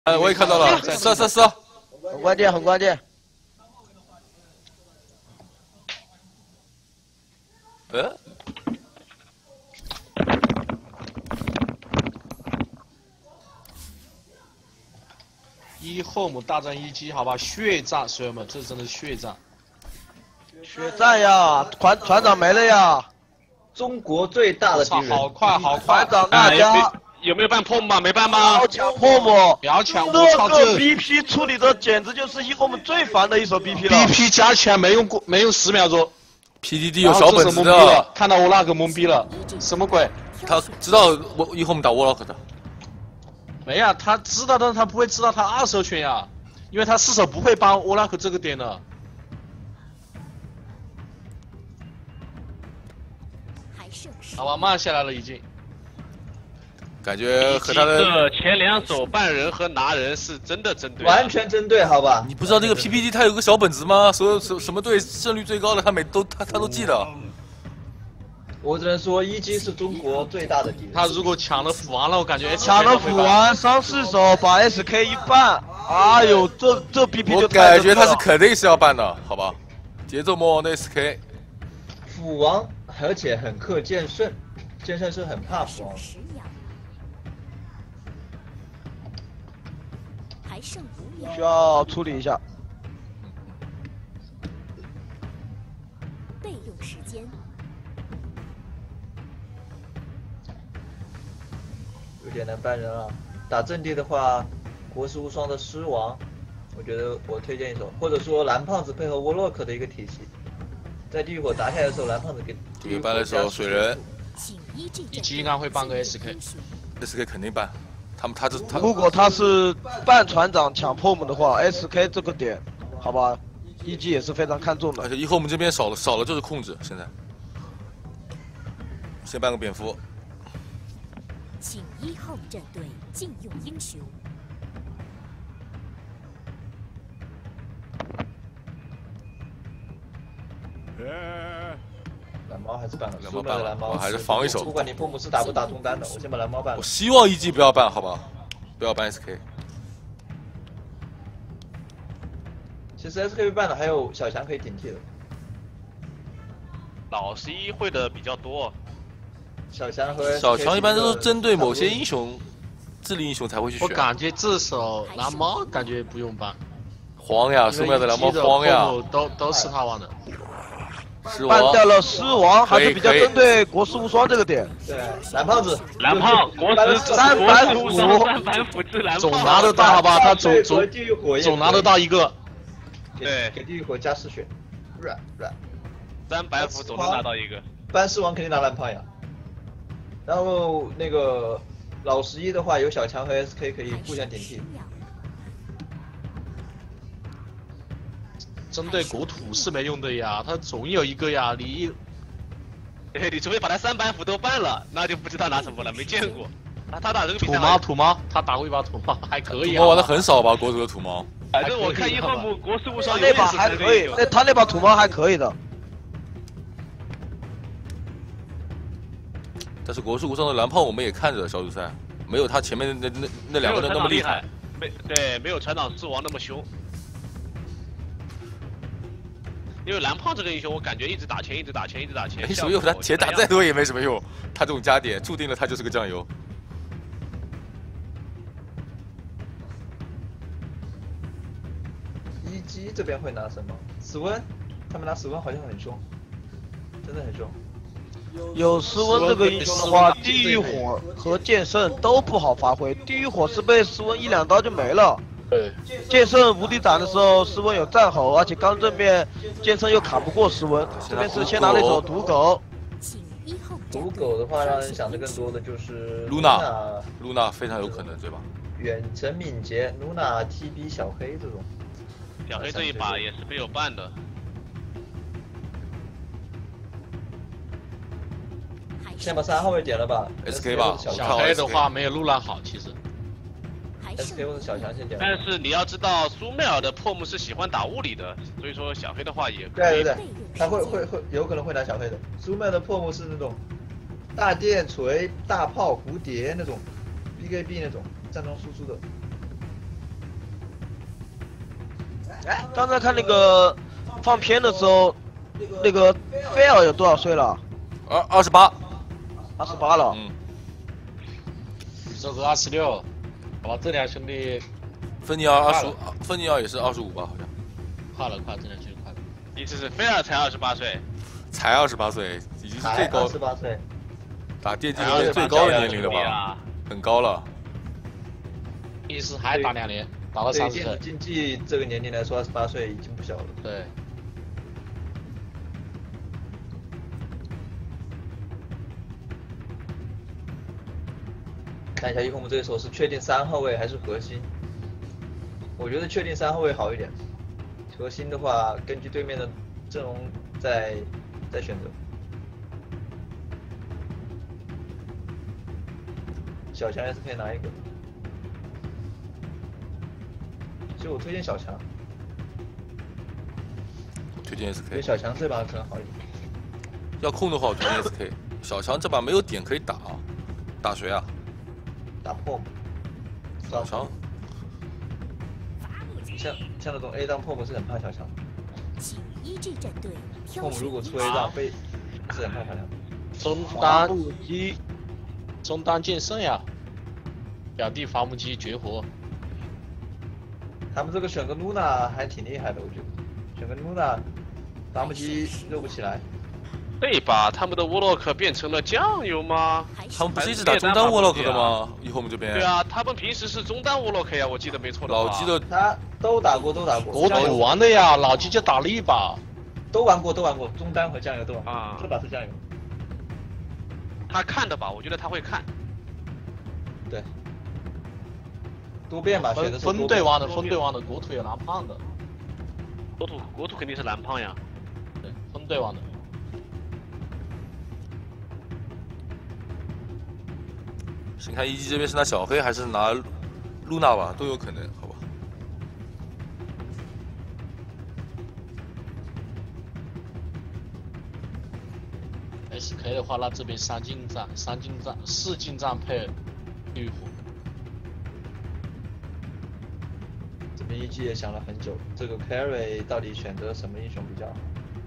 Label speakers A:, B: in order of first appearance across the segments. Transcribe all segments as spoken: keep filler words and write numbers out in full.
A: 哎，我也看到了，射射射，
B: 很关键，很关键。
A: 呃，
C: 一 home 大战一机，好吧，血战，水友们，这真的是血战。
B: 血战呀，船船长没了呀！
D: 中国最大的敌人，
C: 好快好快！
B: 船长大家
E: 有没有办 P O M 吗？没办吗？
B: 要抢 P O M，
C: 不要抢！我
B: 这
C: 操，
B: 个
C: 这
B: B P 处理的简直就是一我们最烦的一手 B P 了。
C: B P 加起来没用过，没用十秒钟。
A: P D D 有小本子
C: 的，看到我那个懵逼了，什么鬼？
A: 他知道我一会我们打 Warlock 的。
C: 没呀，他知道，但是他不会知道他二手权呀，因为他四手不会帮 Warlock 这个点的。好吧，慢下来了已经。
A: 感觉和他的
E: 这前两手办人和拿人是真的针对，
D: 完全针对，好吧？
A: 你不知道这个 P P D 他有个小本子吗？所有什什么队胜率最高的，他每都他他都记得。
D: 我只能说，一机是中国最大的敌人。
C: 他如果抢了斧王了，我感觉
B: 抢了斧王，伤四手，把 S K 一办，哎呦，这这 B P 就
A: 我感觉他是肯定是要办的，好吧？节奏魔王的 S K，
D: 斧王而且很克剑圣，剑圣是很怕斧王。
B: 需要处理一下。
F: 备用时间。
D: 有点难办人啊！打阵地的话，国士无双的狮王，我觉得我推荐一手，或者说蓝胖子配合沃洛克的一个体系，在地狱火打下来的时候，蓝胖子给
A: 地狱办了手水人，
C: 一机应该会办个 S K，S
A: K 肯定办。他们他这他
B: 如果他是半船长抢 P O M 的话 ，S K 这个点，好吧，一机也是非常看重的。
A: 而且以后我们这边少了少了就是控制，现在先办个蝙蝠。
F: 请一号战队禁用英雄。
D: 蓝猫还是办了，
A: 蓝猫办了，
D: 蓝猫
A: 我还是防一手。
D: 不管你 P O M 是打不打中单的，我先把蓝猫办了。
A: 我希望一季不要办，好吧，不要办 S K。
D: 其实 S K 办了，还有小强可以顶替的。
E: 老十一会的比较多。
D: 小强和
A: 小强一般都是针对某些英雄，智力英雄才会去选。
C: 我感觉这手蓝猫感觉不用办。
A: 黄呀，苏妙的蓝猫黄呀，
C: 都都是他玩的。
B: 办掉了狮王，还是比较针对国士无双这个点。
D: 对，蓝胖子，
E: 蓝胖，国士
B: 三板斧，
E: 三板斧制蓝胖，
C: 总拿得到好吧？他总总总拿得到一个。
E: 对，
D: 给地狱火加嗜血，软软。
E: 三板斧总能拿到一个。
D: 搬狮王肯定拿蓝胖呀。然后那个老十一的话，有小强和 S K 可以互相顶替。
C: 针对国土是没用的呀，他总有一个呀，你，
E: 哎，你除非把他三板斧都办了，那就不知道拿什么了，没见过。啊，他打这个
C: 土猫土猫，他打过一把土猫，还可以、啊。
A: 土猫玩的很少吧，国土的土猫。
E: 反正我看一号木国士无双
B: 那把还可以，那他那把土猫还可以的。
A: 但是国士无双的蓝炮我们也看着小组赛，没有他前面那那那两个人那么厉害。
E: 没对，没有船长之王那么凶。因为蓝胖这个英雄，我感觉一直打钱，一直打钱，一直打钱。
A: 没什么用，他钱打再多也没什么用。他这种加点，注定了他就是个酱油。
D: 一机这边会拿什么？室温，他们拿室温好像很凶，真的很凶。
B: 有室温这个英雄的话，地狱火和剑圣都不好发挥。地狱火是被室温一两刀就没了。
C: 对，
B: 剑圣无敌斩的时候，室温有战吼，而且刚正面剑圣又卡不过室温，这边是先拿了一手毒狗。
D: 毒狗的话，让人想的更多的就是
A: 露娜，露娜非常有可能，对吧？
D: 远程敏捷，露娜 T B 小黑这种。
E: 小黑这一把也是没有办的。
D: 先把三号位点了吧
A: ，S K 吧。
C: 小黑的话没有露娜好，其实。
D: S K 或者小强先点。
E: 但是你要知道，苏麦尔的破木是喜欢打物理的，所以说小黑的话也可
D: 以。对对对，他会会会有可能会拿小黑的。苏麦的破木是那种大电锤、大炮、蝴蝶那种 B K B 那种战装输出的。
B: 哎，刚才看那个放片的时候，那个菲尔有多少岁了？
A: 二二十八，
B: 二十八了。
A: 嗯，
C: 这个二十六，哇，这俩兄弟
A: 芬尼尔二十五，芬尼尔也是二十五吧，好像。
C: 快了，快，这俩兄弟快了。
E: 意思是菲尔才二十八岁，
A: 才二十八岁，已经是最高
D: 十八岁，
A: 打电竞界最高的年龄了吧？
E: 吧？
A: 很高了。
C: 意思还打两年，打到
D: 对电子
C: 三十岁。
D: 竞技这个年龄来说，二十八岁已经不小了。
C: 对。
D: 看一下一红木这一手是确定三号位还是核心？我觉得确定三号位好一点，核心的话根据对面的阵容再再选择。小强 S K 拿一个，其实我推荐小强，
A: 推荐 S
D: 因为
A: K。
D: 小强这把可能好一点。
A: 要控的话，我推荐 S K。小强这把没有点可以打，打谁啊？
D: 打破，
A: 小强。
D: 像像那种 A 档破不是很怕小强，
F: 请依据战队挑
D: 破
F: 选
D: 如果出 A 档被是很怕小强。
C: 中单机，中单剑圣呀，表弟伐木机绝活。
D: 他们这个选个露娜还挺厉害的，我觉得，选个露娜，伐木机热不起来。
E: 这把他们的沃洛克变成了酱油吗？
A: 他们不是一直打中单沃洛克的吗？以后我们这边。
E: 对啊，他们平时是中单沃洛克呀，我记得没错的话。
A: 老基的
D: 他都打过，都打过。
C: 国土玩的呀，老基就打了一把。
D: 都玩过，都玩过，中单和酱油都玩过。
E: 啊，
D: 这把是酱油。
E: 他看的吧，我觉得他会看。
D: 对。多变吧，选的是
C: 分队玩的，分队玩的，国土有蓝胖的。
E: 国土国土肯定是蓝胖呀。
C: 对，分队玩的。
A: 先看一级这边是拿小黑还是拿露娜吧，都有可能，好吧。
C: S K 的话，那这边三进战、三进战、四进战配绿虎。
D: 这边一季也想了很久，这个 carry 到底选择什么英雄比较好？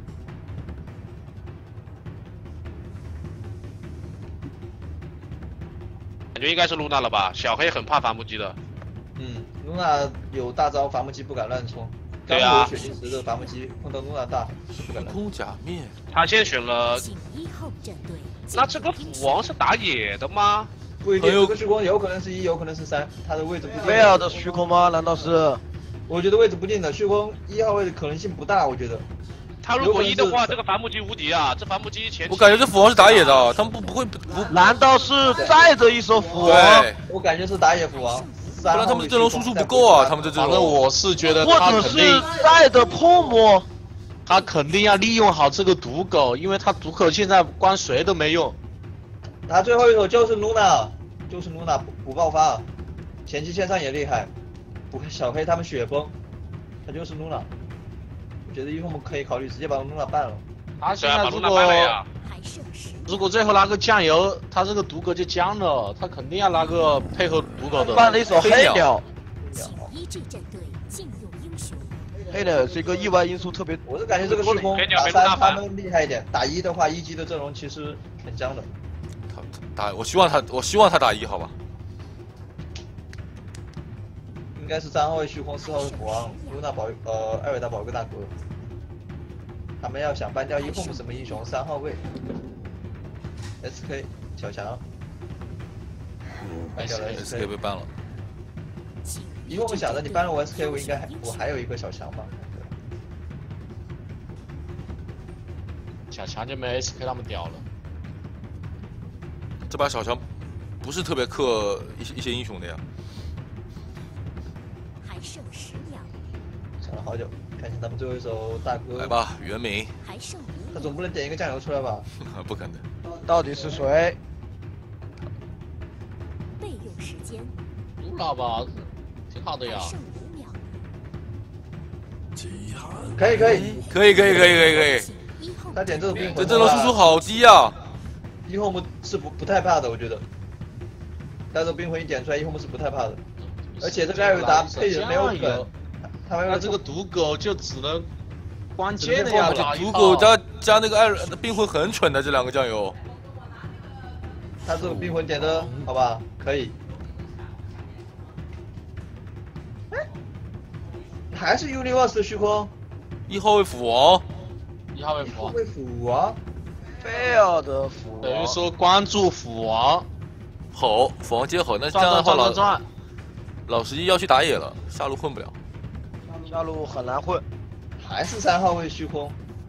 E: 感觉应该是露娜了吧？小黑很怕伐木机的。
D: 嗯，露娜有大招，伐木机不敢乱冲。
E: 对啊。
D: 刚有血晶石的伐木机碰到露娜大是不敢乱冲。
A: 空假面。
E: 他先选了。
F: 请一号战队。
E: 那这个斧王是打野的吗？
D: 不一定，这个虚空有可能是一，有可能是三，他的位置不定。
B: 菲尔的虚空吗？难道是？
D: 我觉得位置不定的，虚空一号位的可能性不大，我觉得。
E: 他如果一的话，这个伐木机无敌啊！这伐木机前。
A: 我感觉这斧王是打野的，他们不不会不。
B: 难道是载着一手斧王？
A: 对，
D: 我感觉是打野斧王。
A: 不然他们阵容输出不够啊！他们这阵容。
C: 反正我是觉得
B: 或者是载着泡沫。
C: 他肯定要利用好这个毒狗，因为他毒狗现在关谁都没用。
D: 他最后一手就是露娜，就是露娜不爆发，前期线上也厉害，不小黑他们雪崩，他就是露娜。我觉得一会儿我们可以考虑直接把露娜办了。
C: 他现在如果如果最后拿个酱油，他这个毒狗就僵了，他肯定要拿个配合毒狗的。
B: 办了一手黑鸟。
F: 一级战队禁用英雄。
B: 黑鸟是一个意外因素特别，
D: 我是感觉这个虚空打三他们厉害一点，打一的话一级的阵容其实很僵的。
A: 他打，我希望他，我希望他打一，好吧。
D: 应该是三号位虚空，四号位国王，露娜保呃艾尔达保一个大哥。他们要想搬掉一后什么英雄，三号位 S K 小强，搬掉了
A: S K 被搬了。
D: 一后我想着你搬了我 S K， 我应该还我还有一个小强吧。
C: 小强就没 S K 那么屌了。
A: 这把小强不是特别克一些一些英雄的呀。
F: 还剩十秒。
D: 想了好久，看见他们最后一手大哥。
A: 来吧，袁明。
F: 还剩五秒。
D: 他总不能点一个酱油出来吧？
A: 不可能。
B: 到底是谁？
F: 备用时间。
C: 露娜吧，挺好的呀。
F: 还剩五秒。
D: 可以可以
A: 可以可以可以可以可以。
D: 他点这种兵魂，
A: 这阵容输出好低啊！
D: 一后木是不不太怕的，我觉得。但是冰魂一点出来，一后木是不太怕的。而且这个艾瑞达配人没有梗， 他们
C: 那这个毒狗就只能关键的呀，
A: 而且毒狗加加那个艾尔冰魂很蠢的这两个酱油。
D: 他这个冰魂点的好吧，可以。哎，还是 Universe 的虚空。
A: 一号位斧王，
C: 一号位斧王，
D: 一号位斧王，
B: 菲尔的斧王，
C: 等于说关注斧王。
A: 好，斧王接好，那这样的话老老十一要去打野了，下路混不了，
B: 下路很难混，
D: 还是三号位虚空。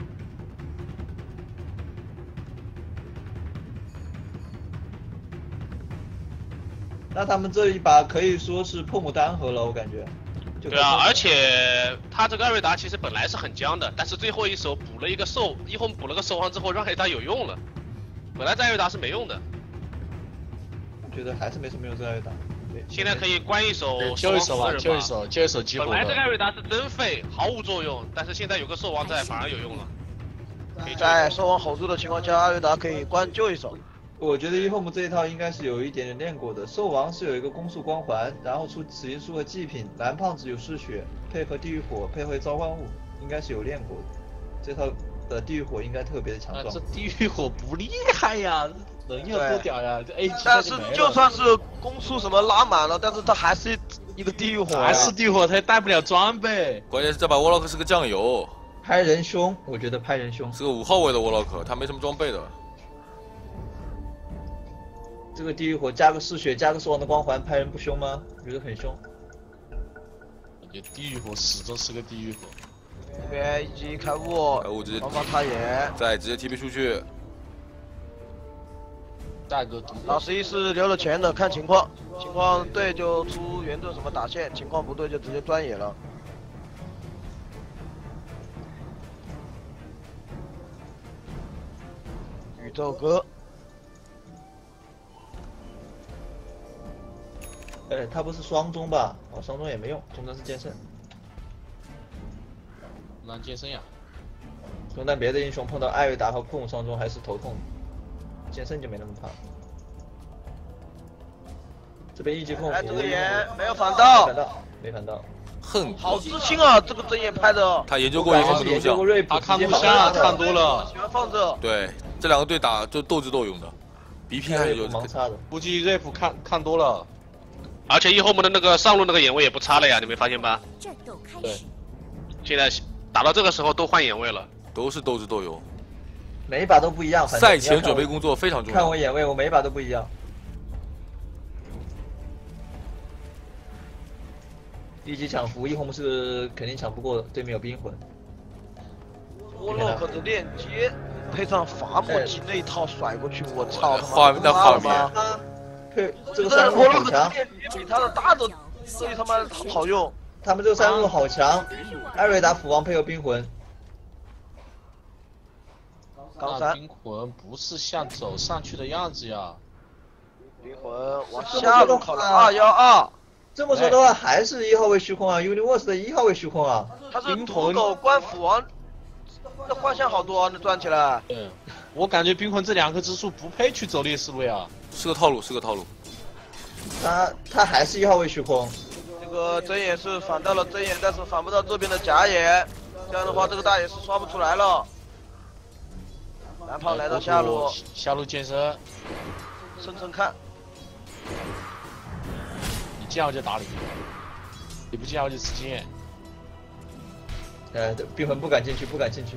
D: 那他们这一把可以说是破牡丹河了，我感觉。
E: 对啊，而且他这个艾瑞达其实本来是很僵的，但是最后一手补了一个兽，一会补了个兽王之后，让艾瑞达有用了。本来这艾瑞达是没用的。
D: 我觉得还是没什么用这艾瑞达。
E: 现在可以关一手，
C: 救一手吧，救一手，救一手激活。
E: 本来这个艾瑞达是真废，毫无作用，但是现在有个兽王在，反而有用了。
B: 在兽王吼住的情况下，艾瑞达可以关救一手。
D: 我觉得一 home 这一套应该是有一点点练过的。兽王是有一个攻速光环，然后出死因术和祭品，蓝胖子有嗜血，配合地狱火，配合召唤物，应该是有练过的。这套的地狱火应该特别的强壮。
C: 啊、这地狱火不厉害呀，能有多屌呀？这 A 级
B: 但是就算是攻速什么拉满了，但是他还是一个地狱火、啊，
C: 还是地狱火，他也带不了装备。
A: 关键是这把沃洛克是个酱油，
D: 拍人凶，我觉得拍人凶
A: 是个五号位的沃洛克，他没什么装备的。
D: 这个地狱火加个嗜血，加个兽王的光环，拍人不凶吗？我觉得很凶。
C: 感觉地狱火始终是个地狱火。
B: 这边一级开悟，
A: 开悟直接
B: 帮帮他也，
A: 再直接 T P 出去。
C: 大哥，
B: 老十一是留了钱的，看情况，情况对就出圆盾什么打线，情况不对就直接端野了。宇宙哥。
D: 哎，他不是双中吧？哦，双中也没用，中单是剑圣。
C: 那剑圣呀，
D: 中单别的英雄碰到艾瑞达和库姆双中还是头痛的，剑圣就没那么怕。这边一级控，
B: 哎，这个眼没有反到，
D: 没反到，没反到。
A: 恨，
B: 好自信啊！这个针眼拍的。
A: 他研究过一个
D: 研究过瑞普，
C: 他看录像看多了。
B: 喜欢放这。
A: 对，这两个队打就斗智斗勇的，比拼还是有
D: 盲差的。
C: 估计瑞普看看多了。
E: 而且一后门的那个上路那个眼位也不差了呀，你没发现吧？
C: 对，
E: 现在打到这个时候都换眼位了，
A: 都是斗智斗勇，
D: 每一把都不一样。
A: 赛前准备工作非常重要。
D: 看我眼位，我每一把都不一样。一级抢符，一红是肯定抢不过，对面有冰魂。
B: 沃洛克的链接配上伐木机那一套甩过去，我操！
A: 画那画面。
D: 对，这个三路好强，
B: 比他的大的最他妈好用。
D: 他们这个三路好强，艾瑞达斧王配合冰魂。
B: 钢三
C: 冰魂不是像走上去的样子呀。
B: 冰魂往下路靠了二幺二。
D: 这么说的话，还是一号位虚空啊 ，Universe 的一号位虚空啊。
B: 他是土狗关斧王，那幻象好多啊，那转起来。
C: 对，我感觉冰魂这两个之术不配去走劣势路呀。
A: 是个套路，是个套路。
D: 他他还是一号位虚空。
B: 这个针眼是反到了针眼，但是反不到这边的假眼，这样的话这个大眼是刷不出来了。蓝胖来到下路，
C: 下路健身，
B: 深深看。
C: 你见我就打你，你不见我就吃经验。
D: 呃，冰魂不敢进去，不敢进去。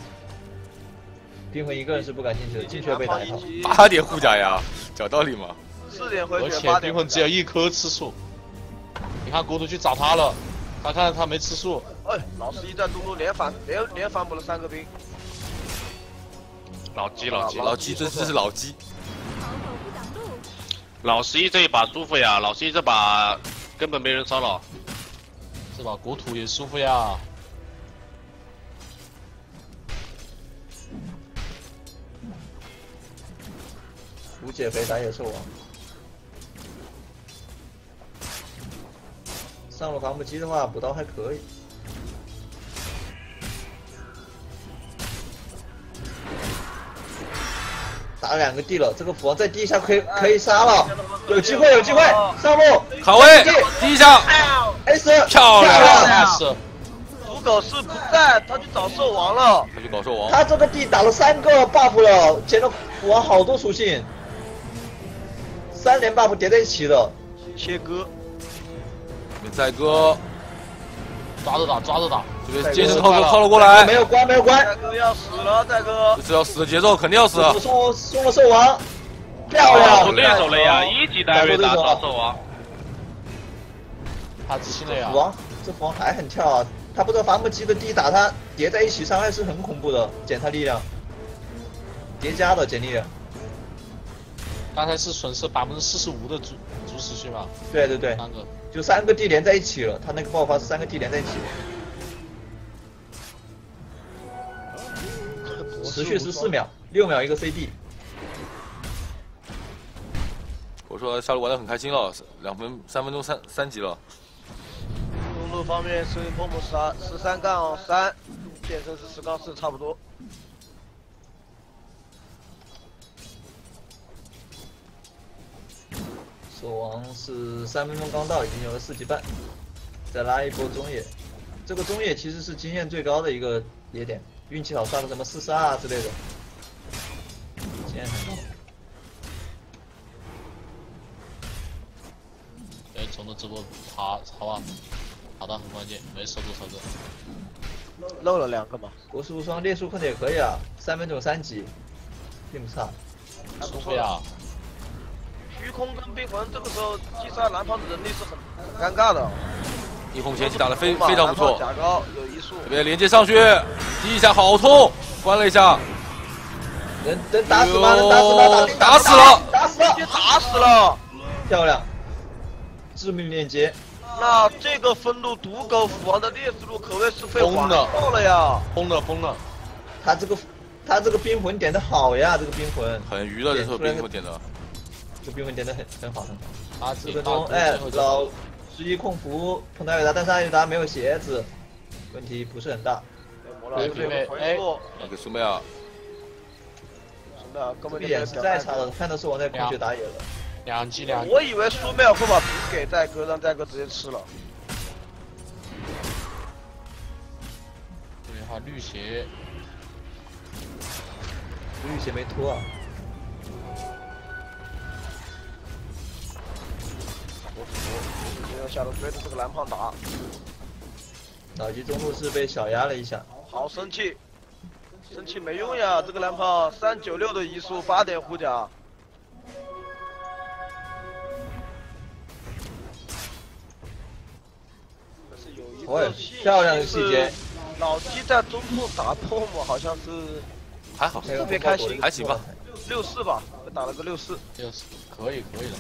D: 冰魂一个人是不敢进去的，进去要被打一套。
A: 八点护甲呀，讲道理吗？
B: 四点回血，
C: 而且冰魂只有一颗吃素。你看国土去找他了，他看他没吃素。
B: 哎，老十一在中路连反连连反补了三个兵。
E: 老鸡老鸡
A: 老鸡，这这是老鸡。
E: 老十一这一把舒服呀，老十一这把根本没人骚扰。
C: 这把国土也舒服呀。
D: 无解肥打野兽王，上路伐木机的话补刀还可以。打两个地了，这个斧王再滴一下可以可以杀了，有机会有机会，上路
A: 卡位第一下
D: ，S
A: 漂亮
C: ，S
B: 狗是不在，他去找兽王了。
A: 他去搞兽王。
D: 他这个地打了三个 buff 了，捡了虎王好多属性，三连 buff 叠在一起的。
B: 切割。
A: 载歌，
C: 抓着打，抓着打。
A: 这边剑圣靠了靠了过来，
D: 没有关，没有关。
B: 载哥要死了，载哥。
A: 这是要死的节奏，肯定要死。
D: 我送送了兽王，漂亮。
E: 出对手了呀，一级的艾瑞达抓兽王。
C: 他自信了呀。
D: 虎王，这虎王还很跳啊！他不知道伐木机的地打他叠在一起，伤害是很恐怖的，减他力量，叠加的减力量。
C: 刚才是损失百分之四十五的主主持序吧？
D: 对对对，
C: 三个，
D: 就三个地连在一起了，他那个爆发是三个地连在一起。持续十四秒，六秒一个 C D。
A: 我说下路玩的很开心了，两分三分钟三三级了。
B: 中路方面是泡沫十十三杠三，剑圣是十杠四，差不多。
D: 兽王是三分钟刚到，已经有了四级半，再拉一波中野。这个中野其实是经验最高的一个野点，运气好刷个什么四杀啊之类的，经验很高。
C: 哎，从的直播爬好啊，爬的很关键，没守住车子。
B: 漏了两个嘛。
D: 国士无双猎树控的也可以啊，三分钟三级，并不差。
C: 苏菲亚。
B: 虚空跟冰魂这个时候击杀蓝胖子能力是很很尴尬的。
A: 逆风前期打得非非常不错，
B: 甲高有一束，
A: 这边连接上去，第一下好痛，关了一下，
D: 能能打死吗？能打死吗？
A: 打死了，
B: 打死了，直接打死了，
D: 漂亮，致命链接。
B: 那这个分路毒狗斧王的劣势路可谓是被完爆了呀！
C: 疯了疯了，
D: 他这个他这个冰魂点的好呀，这个冰魂
A: 很鱼的，这时候冰魂点的。
D: 这冰魂点的很很好很好。啊，四分
C: 钟，
D: 哎，老十一控服碰到艾达，但是艾达没有鞋子，问题不是很大。
B: 对对对，哎，
A: 给苏妹啊，
B: 苏妹啊，根本
D: 眼是再差的，看到是我在空血打野了。
C: 两击两。
B: 我以为苏妹会把皮给戴哥，让戴哥直接吃了。
C: 对，还绿鞋，
D: 绿鞋没脱啊。
B: 下路追着这个蓝胖打，
D: 老吉中路是被小压了一下，
B: 好生气，生气没用呀！这个蓝胖三九六的移速，八点护甲。但是有一个
D: 漂亮的细节，
B: 老鸡在中路打破姆好像是
A: 还好，
B: 特别开心，
A: 还行吧，
B: 六四吧，打了个六四，
C: 六四可以可以的。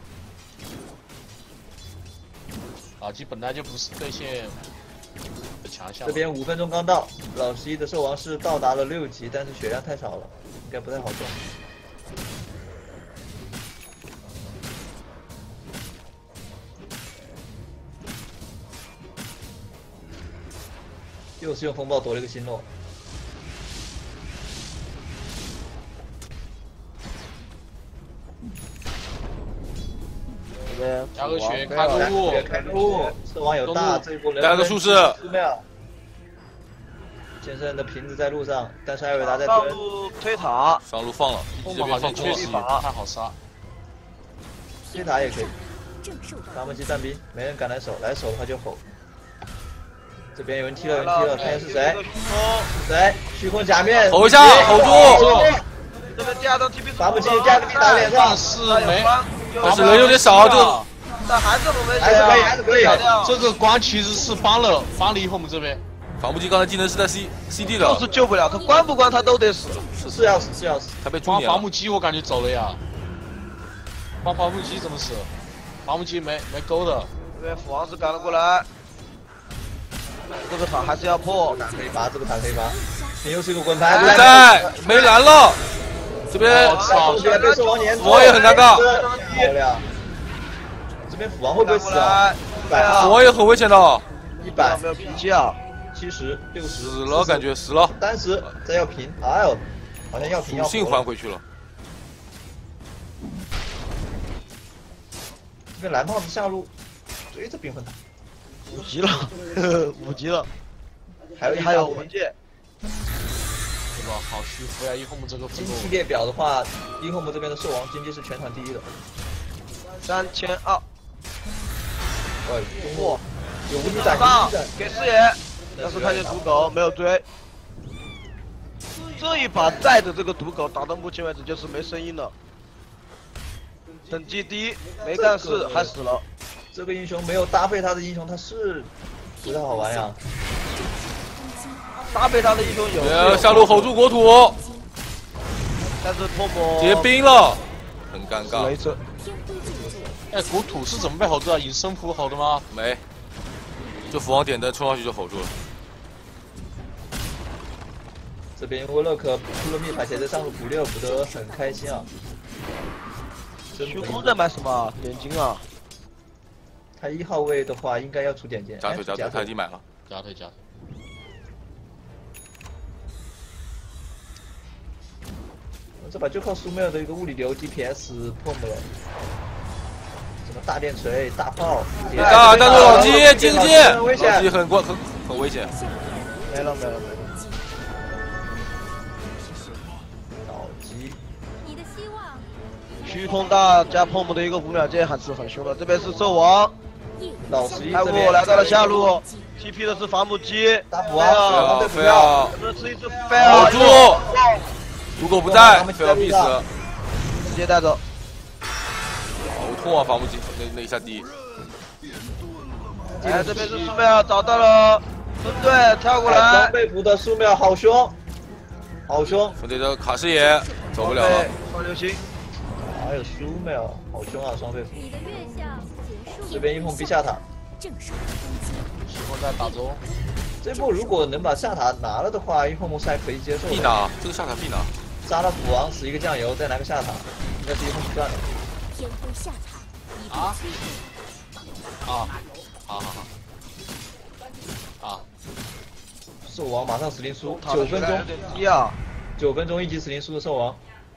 C: 老吉本来就不是对线的强项。
D: 这边五分钟刚到，老十一的兽王是到达了六级，但是血量太少了，应该不太好中。又是用风暴夺了一个星落。
C: 加个血，开个路，
D: 开个路，兽王有大，这一波人
A: 加个术士，
D: 剑圣的瓶子在路上，但是艾维达在
B: 上路推塔，
A: 上路放了，这边放缺席，
C: 太好杀，
D: 推塔也可以。伐木机站兵，没人敢来守，来守的话就吼。这边有人踢了，有人踢了，看一下是谁？是谁？虚空假面，
A: 吼一下，吼住！
B: 这边第二张 T P
D: 伐木机加个地打脸上，
C: 是没。
A: 但是人有点少，这个，
B: 但还是不没
D: 还是可以，还是可以。
C: 这个关其实是帮了帮了以后我们这边，
A: 伐木机刚才技能是在 C C D 的，
B: 就是救不了他，关不关他都得死，
D: 是要死是要死。
A: 他被
C: 帮伐木机我感觉走了呀，帮伐木机怎么死？伐木机没没勾的。
B: 这边斧王是赶了过来，这个塔还是要破，
D: 可以拔，这个塔可以拔。你又是一个滚牌，
A: 不在，没蓝了。这边
C: 我操，
D: 这边被兽王粘住，
A: 我也很尴尬。
D: 漂亮。这边斧王会不会死啊？一百啊！
A: 我也很危险的。
D: 一百
B: 没有脾气啊！
D: 七十、六十，
A: 死了感觉死了。
D: 三十，再要平，哎呦，好像要平要。
A: 属性还回去了。
D: 这边蓝胖子下路追着冰魂塔，
B: 五级了，五级了。
D: 还有一
B: 还有
D: 大
B: 文件。
C: 这个好虚浮呀！一后我们这个这个
D: 经济列表的话，一后我们这边的兽王经济是全场第一的。
B: 三千二。
D: 喂，中路有无敌斩，
B: 上给四爷，但是看见毒狗没有追。这一把带的这个毒狗打到目前为止就是没声音了。等级低，没干事还死了。
D: 这个英雄没有搭配他的英雄，他是不太好玩呀。
B: 搭配他的英雄有。
A: 呃，下路 hold 住国土，
B: 但是泡沫
A: 结冰了，很尴尬。
B: 没这。
C: 哎，国土是怎么被 hold 住啊？以生符 hold 的吗？
A: 没，就符王点灯冲上去就 hold 住了。
D: 这边沃洛克出了密牌，现在上路补六补得很开心啊。
B: 虚空在买什么点金啊？
D: 他一号位的话应该要出点金。
A: 加腿加腿，他已经买了。
C: 加腿加腿。
D: 这把就靠苏梅尔的一个物理流 D P S 破了。什么大电锤、大炮，
A: 大大头老鸡经济，
D: 危险，
A: 老鸡很关很很危险。
B: 没了没了没了。
D: 老鸡。
F: 你的希望。
B: 虚空大加泡沫的一个五秒剑还是很凶的，这边是兽王。
D: 老十一
B: 开雾来到了下路 ，T P 的是伐木机，
D: 大补王，
A: 非要
B: 这是一只飞奥
A: 保住，如果不在，非要必死，
B: 直接带走。
A: 好痛啊！伐木机那那一下低。
B: 哎，这边是苏梅尔找到了分队，跳过来。
D: 双倍补的苏梅尔好凶，好凶。
A: 分队的卡视野走不了了。
B: 双流星。
D: 还有苏梅尔，好凶啊！双倍补。
F: 你的月相结束。
D: 这边一碰必下塔。
F: 正手攻击。
C: 虚空在打中。
D: 这波如果能把下塔拿了的话，一碰梦是还可以接受的。
A: 必拿，这个下塔必拿。
D: 杀了斧王，使一个酱油，再拿个下塔，应该是一碰不赚的。
F: 天辉下塔。
C: 啊啊，好好好，啊！
D: 兽王马上死灵书，九分钟，
B: 低啊，
D: 九分钟一级死灵书的兽王。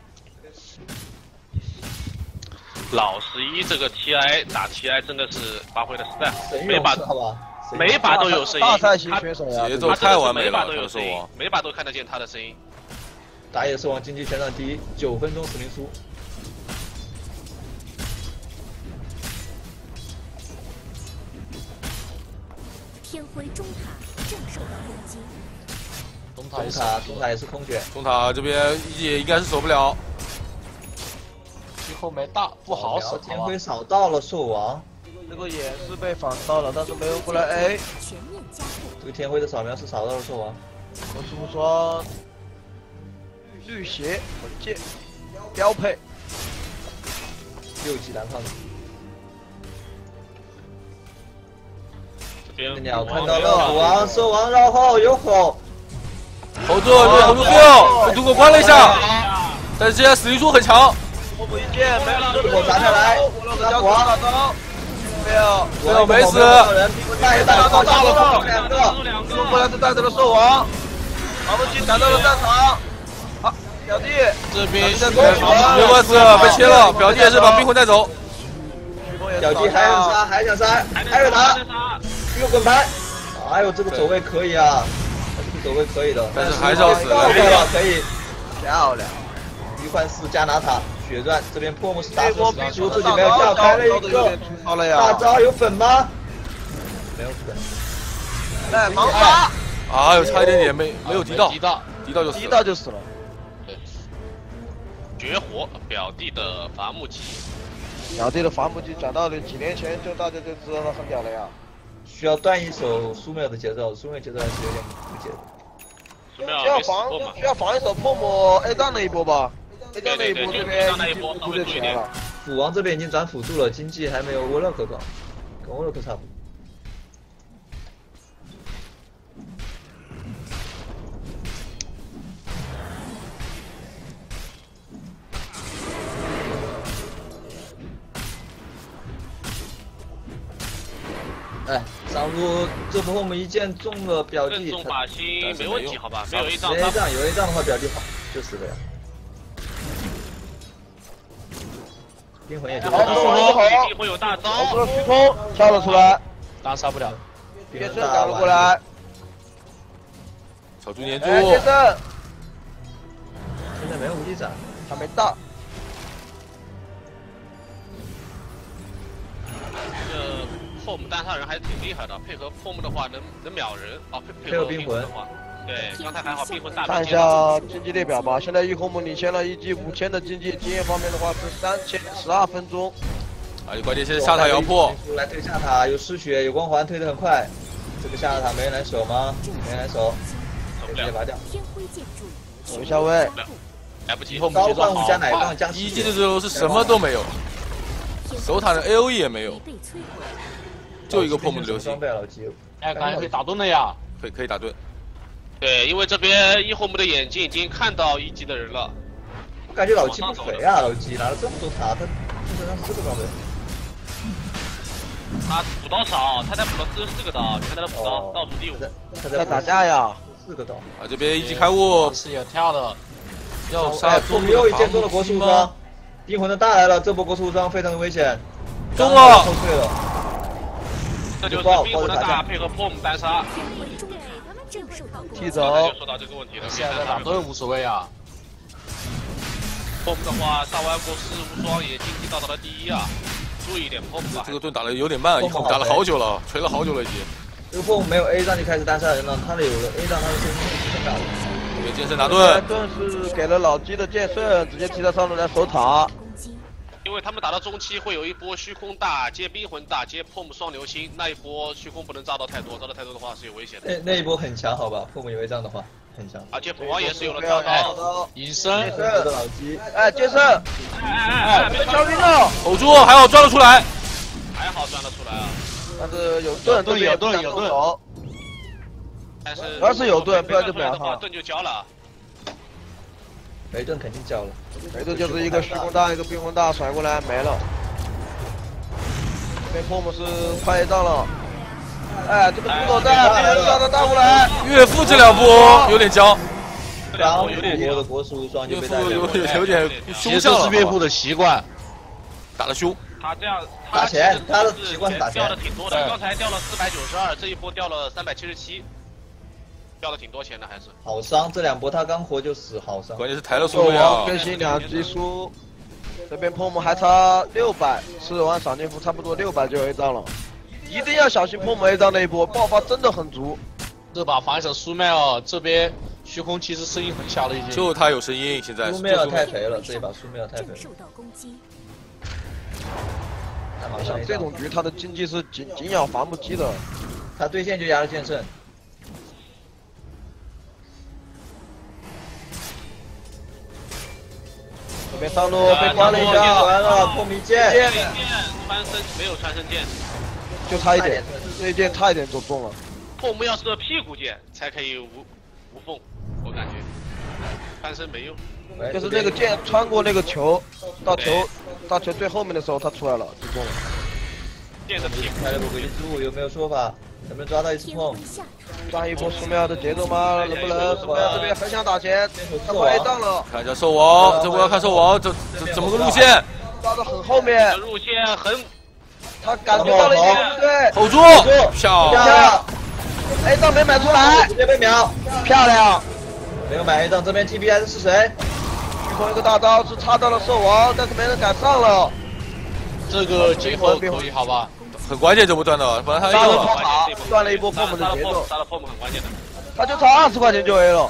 E: 老十一这个 T I 打 T I 真的是发挥的实在好，每把
D: 好吧，
E: 每把都有声音，
B: 大赛型选手呀，
A: 节奏太完美了，
E: 每把都有声音
A: 兽王，
E: 每把都看得见他的声音。
D: 打野兽王经济全场第一，九分钟死灵书。
F: 天辉中塔正受到攻击。
C: 中塔
D: 中塔中塔也是空血，
A: 中塔这边也应该是守不了。
C: 最后没大，不好守。
D: 天辉扫到了兽王，
B: 这个也是被反到了，但是没有过来 A。
F: 全面加速。
D: 这个天辉的扫描是扫到了兽王。
B: 我是不说绿鞋文件标配，
D: 六级蓝胖子。
E: 这边
D: 鸟看到了虎王，兽王绕后有吼。
A: hold 住，对 hold 住 Phil， 被毒狗关了一下，但是现在死灵书很强。
B: 我不一剑没有，
D: 我砸下来，
B: 加虎王了都，没有，
A: 没有没死。
D: 带一带打到了两个，
B: 这过来是带走了兽王，伐木机赶到了战场。好，表弟
C: 这边
A: 没关系，被切了，表弟也是把冰魂带走。
D: 表弟还想杀，还想杀，还有他，一个滚盘。哎呦，这个走位可以啊，这个走位可以的，
A: 但是还是要死
D: 了，可以，
B: 漂亮。
D: 鱼幻四加拿塔血钻，这边破木是打死死灵书，自己没有跳开了一个大招，有粉吗？没有粉。
B: 来盲杀！
A: 哎呦，差一点点没没有敌到，
C: 敌到，
A: 敌到就死，
B: 敌到就死了。
C: 对，
E: 绝活表弟的伐木机，
B: 表弟的伐木机转到了几年前，就大家就知道他很屌了呀。
D: 需要断一手苏梅尔的节奏，苏梅尔节奏还是有点不节奏。
B: 需要防需要防一手泡沫 A 档那一波吧 ，A 档那一波这边补就起来了。
D: 斧王这边已经转辅助了，经济还没有沃洛克高，跟沃洛克差不多。哎，上路这波我们一剑中了表弟，
E: 正中靶心没问题，好吧？没有 A 仗，
D: 有 A 仗有 A 仗的话表弟好，就死了呀。冰魂也就
E: 好，冰魂有大招，
B: 好了，虚空跳了出来，
C: 当然杀不了。
B: 别阵赶了过来，
A: 小猪粘住，
B: 哎，先生，
D: 现在没有无敌斩，
B: 还没到。
E: 这个 P O M 单杀人还是挺厉害的，配合 P O M 的话能能秒人啊，配
D: 配合冰魂
E: 的话，对，刚才还好冰魂大。
B: 看一下竞技列表吧，现在一红姆领先了一级五千的竞技，经验方面的话是三千十二分钟。
A: 啊，关键现在下塔要破，
D: 来推下塔，有失血，有光环，推得很快。这个下塔没人来守吗？没人来守，直接拔掉。
F: 天辉建筑，
B: 守一下位，
E: 来不及。
C: 后
D: 高换五加奶棒加
A: 一技的时候是什么都没有，守塔的 A O E 也没有，
F: 被摧毁。
A: 就一个破木的流星，
C: 哎，感觉可以打盾了呀！
A: 可以可以打盾。
E: 对，因为这边一红木的眼睛已经看到一级的人了。
D: 我感觉老七不肥啊，老七拿了这么多塔，他基本上是这个装备。
E: 他补刀少，他才补了四十四个刀，你看他的补刀倒数第五。
D: 他
B: 在打架呀！
D: 四个刀。
A: 啊，这边一级开悟，
C: 是有跳的，
A: 要杀
D: 我们又一件做了国术无双，冰魂的大来了，这波国术无双非常的危险，
A: 中了，
D: 后退了。
E: 这就是冰魂的大配合 P O M 单杀。
B: 踢走。
E: 就说到这个问题了，
C: 现在打盾无所谓啊。
E: P O M 的话，大完国师无双也经济到达了第一啊。注意一点 P O M 吧。
A: 这个盾打的有点慢，一口打了好久了，锤了好久了已经。
D: 这个 P O M 没有 A 杖就开始单杀人了，他的有了 A 杖，他的身份很大了。
A: 这个剑圣拿盾，
B: 盾是给了老鸡的剑圣，直接踢到上路来守塔。
E: 因为他们打到中期会有一波虚空大接冰魂大接 P O M 双流星，那一波虚空不能炸到太多，炸到太多的话是有危险的。
D: 那那一波很强，好吧 ？P O M 有 A 杖的话很强。
E: 而且普王也是有了跳刀，
C: 隐身，
B: 剑圣的老鸡，哎，剑圣，
E: 哎哎哎，
B: 被敲晕了，
A: 守住，还好钻了出来，
E: 还好钻了出来啊。
B: 但是有盾，盾有盾有盾，
E: 但是
B: 主要是有盾，不然就不然哈。
E: 盾就交了。
D: 没盾肯定交了，
B: 没盾就是一个虚空大，一个冰魂大甩过来没了。这边 P O M 是快一仗了，哎，这个独斗战，冰魂大的大过来，
A: 岳父这两波有点僵，
D: 然后有点多的国术无双就被带
A: 有有有点凶
C: 这
A: 相了，
C: 是岳父的习惯，
A: 打得凶。
E: 他这样，
D: 打钱，他的习惯是打钱，
E: 掉的挺多的，刚才掉了四百九十二，这一波掉了三百七十七。掉了挺多钱的，还是
D: 好伤。这两波他刚活就死，好伤。
A: 关键是抬了
B: 兽
A: 速度呀。
B: 更新两级输，这边 P O M 还差六百，吃完赏金符差不多六百就 A 仗了，一定要小心 P O M A 仗那一波爆发真的很足。
C: 这把反手苏麦尔这边虚空其实声音很小了已经。
A: 就他有声音，现在。
D: 苏麦尔太肥了，这一把苏麦尔太肥了。
F: 受到攻击。
B: 像这种局，他的经济是紧紧咬伐木机的，
D: 他对线就压了剑圣。
B: 这边上路被关了一下，
D: 完了破迷剑，
E: 穿身没有穿身剑，
B: 就差一点，这一剑差一点就中了。
E: P O M 要是屁股剑才可以无无缝，我感觉穿身没用。
B: 就是那个剑穿过那个球，到球到球最后面的时候，他出来了，就中了。
E: 剑的屁股。
D: 开了个鬼之舞，有没有说法？能不能抓到一次 P O M？
B: 抓一波苏梅尔的节奏吗？能不能？苏梅尔这边很想打钱，他快 A 仗了。
A: 看一下兽王，这波要看兽王，这这怎么个路线？
B: 抓的很后面，
E: 路线很，
B: 他感觉到了一点不对，
A: hold 住，漂
B: 亮。A 仗没买出来，
D: 直接被秒，
B: 漂亮。
D: 没有买 A 仗，这边 T P S 是谁？
B: 虚空一个大刀是插到了兽王，但是没人敢上了。
C: 这个结合可以好吧？
A: 很关键这波断的，本来他
B: 杀了
A: 了，
B: 塔，断了一波 P O M 的节奏，
E: 杀了 P O M 很关键的，
B: 他就差二十块钱就 A 了。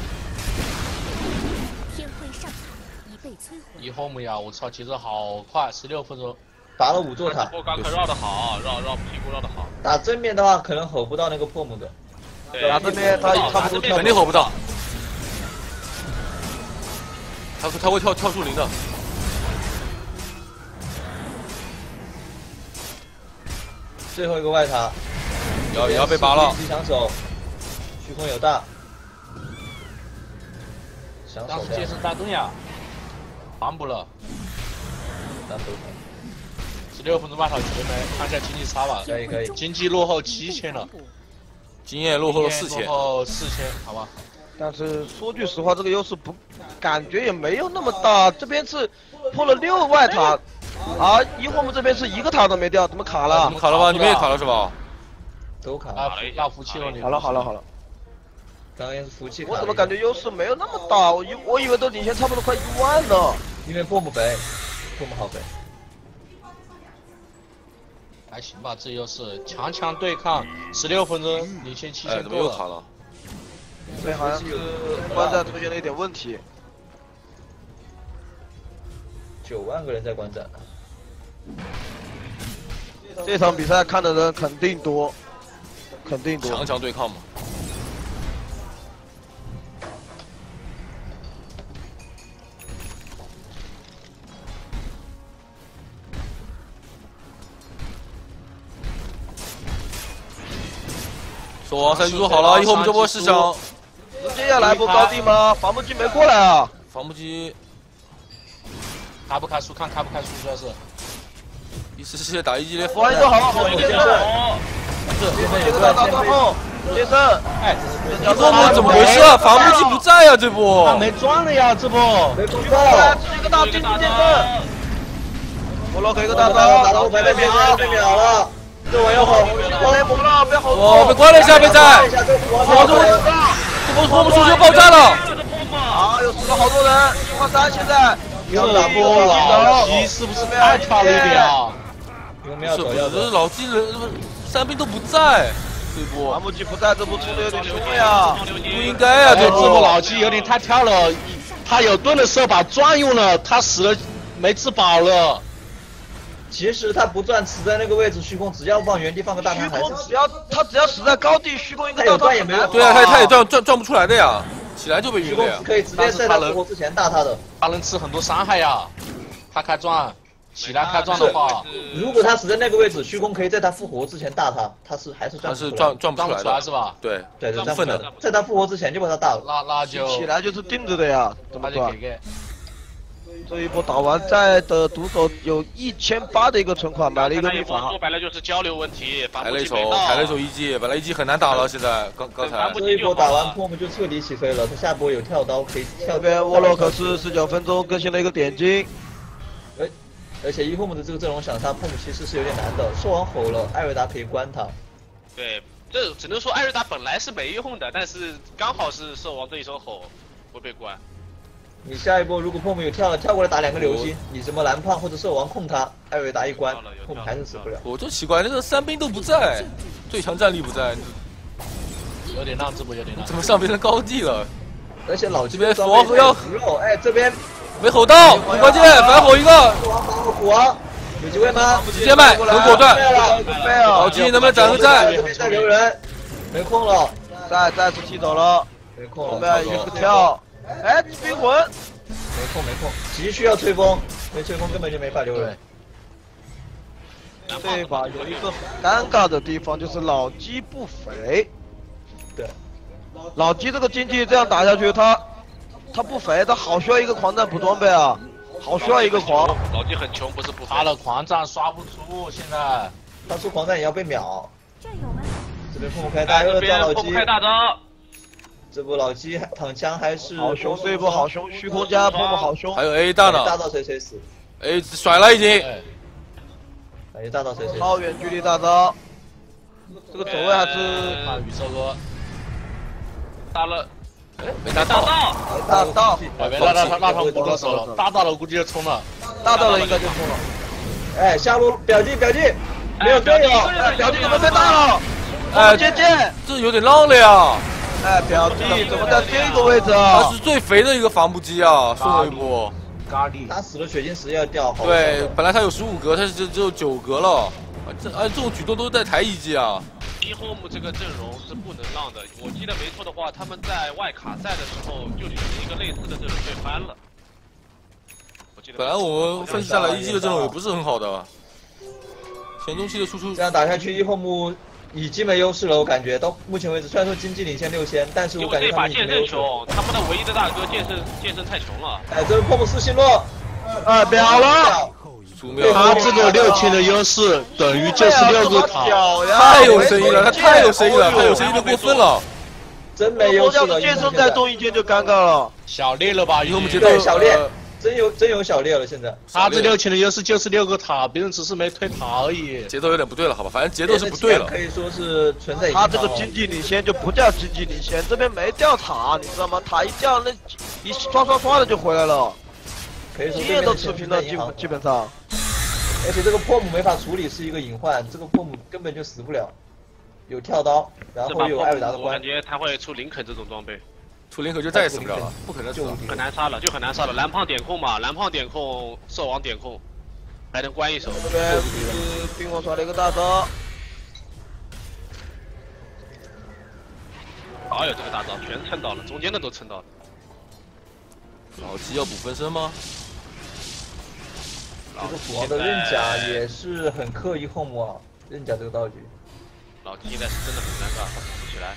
F: 天辉上塔已被摧毁。
C: 以后没呀，我操，节奏好快，十六分钟，
D: 打了五座塔。
E: 波刚可绕的好，绕绕屁股绕的好。
D: 打正面的话，可能吼不到那个 P O M 的。
B: 打这边他差不多跳，
A: 肯定吼不到。他他会跳跳树林的。
D: 最后一个外塔，
A: 也要也要被拔了。
D: 抢手，虚空有大，抢手的。
C: 当时剑圣带盾呀，完补了。
D: 单手
C: 十六分钟半场全没，看一下经济差吧。
D: 可以可以，
C: 经济落后七千了，
A: 经验落后了四千，
C: 落后四千，好吧。
B: 但是说句实话，这个优势不，感觉也没有那么大。这边是破了六外塔。啊！一会儿我们这边是一个塔都没掉，怎么卡了？
A: 怎么卡了吧？你们也卡了是吧？
D: 都卡
C: 了。大福气了你。
B: 好了好了好了。
D: 刚刚是服气卡。
B: 我怎么感觉优势没有那么大？我以我以为都领先差不多快一万了。
D: 因为破木肥，破木好肥。
C: 还行吧，这优势强强对抗，十六分钟领先七
A: 哎，
C: 千
A: 怎么又
C: 多了。
A: 卡了？
B: 对，好像是观战出现了一点问题。
D: 九万个人在观战。
B: 这场比赛看的人肯定多，肯定多。
A: 强强对抗嘛。守王赛就做好了，一会儿我们就播市场。
B: 直接要来波高地吗？防不机没过来啊！
A: 防不机
C: 开不开书？看开不开书，主要是。
A: 一次世界打一激烈，
B: 防一个好，好先生，这个大大断后，先生，
C: 哎，
A: 一波波怎么回事啊？防不机不在呀，这波。
C: 他没装了呀，这波。
D: 没碰
B: 过来，
D: 到。
B: 这是一个大进攻先生。我落给一个大
D: 打
B: 招，
D: 打到被被秒了，被秒了。这我要好，
B: 被磨了，被好
A: 哦，被关了一下，被在。
D: 我
A: 这这波拖不出就爆炸了。
B: 啊，有死了好多人，一换三现在。
D: 要打波
C: 老鸡是不是太差了一点啊？
D: 有没有
A: 是不
D: 走要走？
A: 是老鸡人三兵都不在？这波
B: 防不机不在，这波冲的有点凶呀。
A: 不应该呀，
C: 哎，这
A: 这波
C: 波老鸡有点太跳了，他有盾的时候把钻用了，他死了没吃饱了。
D: 其实他不转死在那个位置，虚空只要往原地放个大
B: 虚
D: 汤还是死。
B: 空只要他只要死在高地，虚空一个
D: 他有
B: 大
D: 断也没用。
A: 对啊，他他也转转转不出来的呀，起来就被
D: 虚
A: 晕了呀。
D: 空是可以直接在他复活之前打他的。
C: 他能吃很多伤害呀，他开钻，起来开钻的话，
D: 如果他死在那个位置，虚空可以在他复活之前打他，他是还是
A: 他是
D: 转不出来
A: 转转不
C: 装不出来
A: 出来的，
C: 是吧？
A: 对，
D: 对对，
A: 分的
D: 转不出来的，在他复活之前就把他打了。
C: 那那就
B: 起来就是定着的呀，怎么断
C: 那就给？给。
B: 这一波打完赛的毒手有一千八的一个存款，买了一个秘
E: 说
B: 法。
E: 白了就是交流问题，防
A: 排了一手
E: 不进没到。
A: 排了一手一击，本来一击很难打了，现在刚刚才
E: 防不
D: 这一波打完破木就彻底起飞了，他下波有跳刀可以跳。
B: 这边沃洛克斯十九分钟更新了一个点金，
D: 而而且一破木的这个阵容想杀破木其实是有点难的，兽王吼了，艾瑞达可以关他。
E: 对，这只能说艾瑞达本来是没用的，但是刚好是兽王这一手吼会被关。
D: 你下一波如果破木有跳了，跳过来打两个流星，你什么蓝胖或者兽王控他，艾瑞达一关，破木还是死不了。
A: 我就奇怪，那个三兵都不在，最强战力不在，
C: 有点浪，这波有点浪。
A: 怎么上变成高地了？
D: 而且老鸡
A: 这边
D: 装备
A: 佛要
D: 太肉，哎，这边
A: 没吼到，很关键，反吼一个，
D: 兽王防个虎王，有机会吗？
A: 直接卖，很果断。
B: 老
A: 老鸡能不能斩个战？
D: 这边在留人，没空了，
B: 再再次踢走了，
D: 没空了，
B: 后面一个跳，哎，冰魂，
D: 没空没空，急需要吹风，没吹风根本就没法留人。
B: 这一把有一个很尴尬的地方，就是老鸡不肥。
D: 对，
B: 老鸡这个经济这样打下去，他他不肥，他好需要一个狂战补装备啊，好需要一个狂。
E: 老鸡很穷，不是不
C: 他的狂战刷不出，现在
D: 他出狂战也要被秒。
F: 这有吗？
D: 这边破木开大，又是招老鸡，
E: 开大招。
D: 这波老鸡躺枪还是
B: 好凶，这一波好凶，虚空加破木好凶。
A: 还有 A 大呢
D: 大到谁谁死，
A: ，A 甩了已经。
C: 哎
D: 感觉大到谁谁死。
B: 超远距离大招，这个走位还是
C: 看宇宙哥，
E: 打了，
A: 没打到，
B: 大到，
C: 哎别那那那那他不得手了，大到了估计就冲了。
B: 大到了应该就冲了。
D: 哎，下路表弟表弟没有队友，
B: 哎，表弟怎么被大了？
A: 哎，
B: 姐姐，
A: 这有点浪了呀。
B: 哎，表弟怎么在这个位置
A: 他
B: 啊？
A: 是最肥的一个防不击啊，送了一波。
C: 咖喱，
D: 他死了血晶石要掉。好
A: 对，本来他有十五格，他是只只有九格了。啊，这啊这种举动都是在抬一击啊。
E: 一 home 这个阵容是不能让的，我记得没错的话，他们在外卡赛的时候就有一个类似的阵容被翻了。我记得
A: 本来我们分析下来，一击的阵容也不是很好的，前中期的输出
D: 这样打下去，一后木已经没优势了，我感觉到目前为止，虽然说经济领先六千，但是我
E: 因为
D: 感觉他
E: 这把剑
D: 们已经没优势。
E: 圣穷，他们的唯一的大哥剑圣剑圣太穷了。
D: 哎，这是破木四星落，
B: 哎，秒了，
A: 输没
C: 他这个六千的优势等于就是六个塔，
A: 太有声音了，他太有声音了，他有声音都过分了。
D: 真没优势了。
B: 剑圣再中一剑就尴尬了。
C: 小烈了吧？
A: 以后我们
C: 觉
A: 节奏
D: 对小烈， 真有真有小猎了，现在。
C: 他这六千的优势就是六个塔，别人只是没推塔而已。
A: 节奏有点不对了，好吧，反正节奏是不对了。
D: 可以说是存在。
B: 他这个经济领先就不叫经济领先，这边没掉塔，你知道吗？塔一掉，那一刷刷刷的就回来了。
D: 可以说
B: 经验都持平了，基本基本上。
D: 而且这个破姆没法处理是一个隐患，这个破姆根本就死不了。有跳刀，然后有艾瑞达的关。
E: 我感觉他会出林肯这种装备。
A: 出林肯就再也死不了了，不可能死了，
E: 很难杀了，就很难杀了。蓝胖点控嘛，蓝胖点控，兽王点控，还能关一手。
B: 这边是冰火刷了一个大招。
E: 哎呦，这个大招全蹭到了，中间的都蹭到了。
A: 老鸡要补分身吗？
D: 这个斧王的刃甲也是很刻意后母啊，刃甲这个道具。
E: 老鸡现在是真的很尴尬，他补不起来。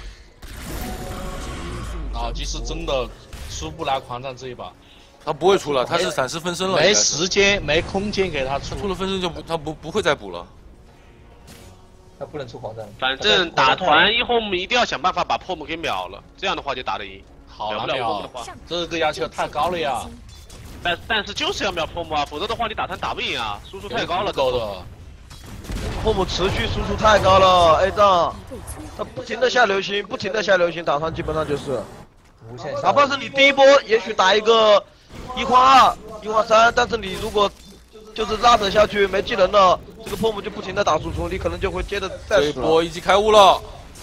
C: 老鸡是真的出不来狂战这一把，
A: 他不会出了，他是闪失分身了，
C: 没时间没空间给他出，
A: 出了分身就不他不不会再补了。
D: 他不能出狂战。
E: 反正打团一后一定要想办法把破木给秒了，这样的话就打得赢。
C: 好难秒，这个要求太高了呀。
E: 但但是就是要秒破木啊，否则的话你打团打不赢啊，输出太高了。
C: 够的。
B: 破木持续输出太高了 ，A 仗，他不停的下流星，不停的下流星，打团基本上就是，
D: 无限。
B: 哪怕是你第一波也许打一个一换二、一换三，但是你如果就是拉扯下去没技能了，这个破木就不停的打输出，你可能就会接着再死。
A: 这一波一级开悟了。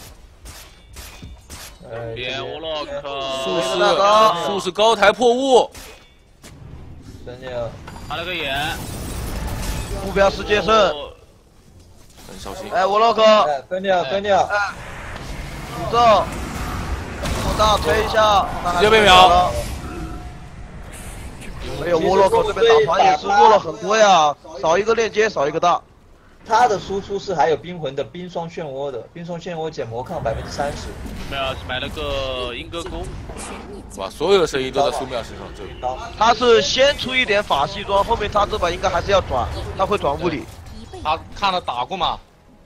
E: 别乌洛克，
A: 术士术士高台破雾，
D: 真的，
E: 打了个眼，
B: 目标是剑圣，
A: 很小心。
B: 哎，乌洛克，
D: 哎，分掉分掉，
B: 哎，诅咒，往大推一下，
A: 直接被秒。
B: 没有乌洛克这边打团也是弱了很多呀，少一个链接，少一个大。
D: 他的输出是还有冰魂的冰霜漩涡的，冰霜漩涡减魔抗百分之三十。
E: 没有，买了个鹰哥弓。
A: 哇，所有的声音都在苏妙身上，这里。
B: 他是先出一点法系装，后面他这把应该还是要转，他会转物理。
C: 他看了打过嘛？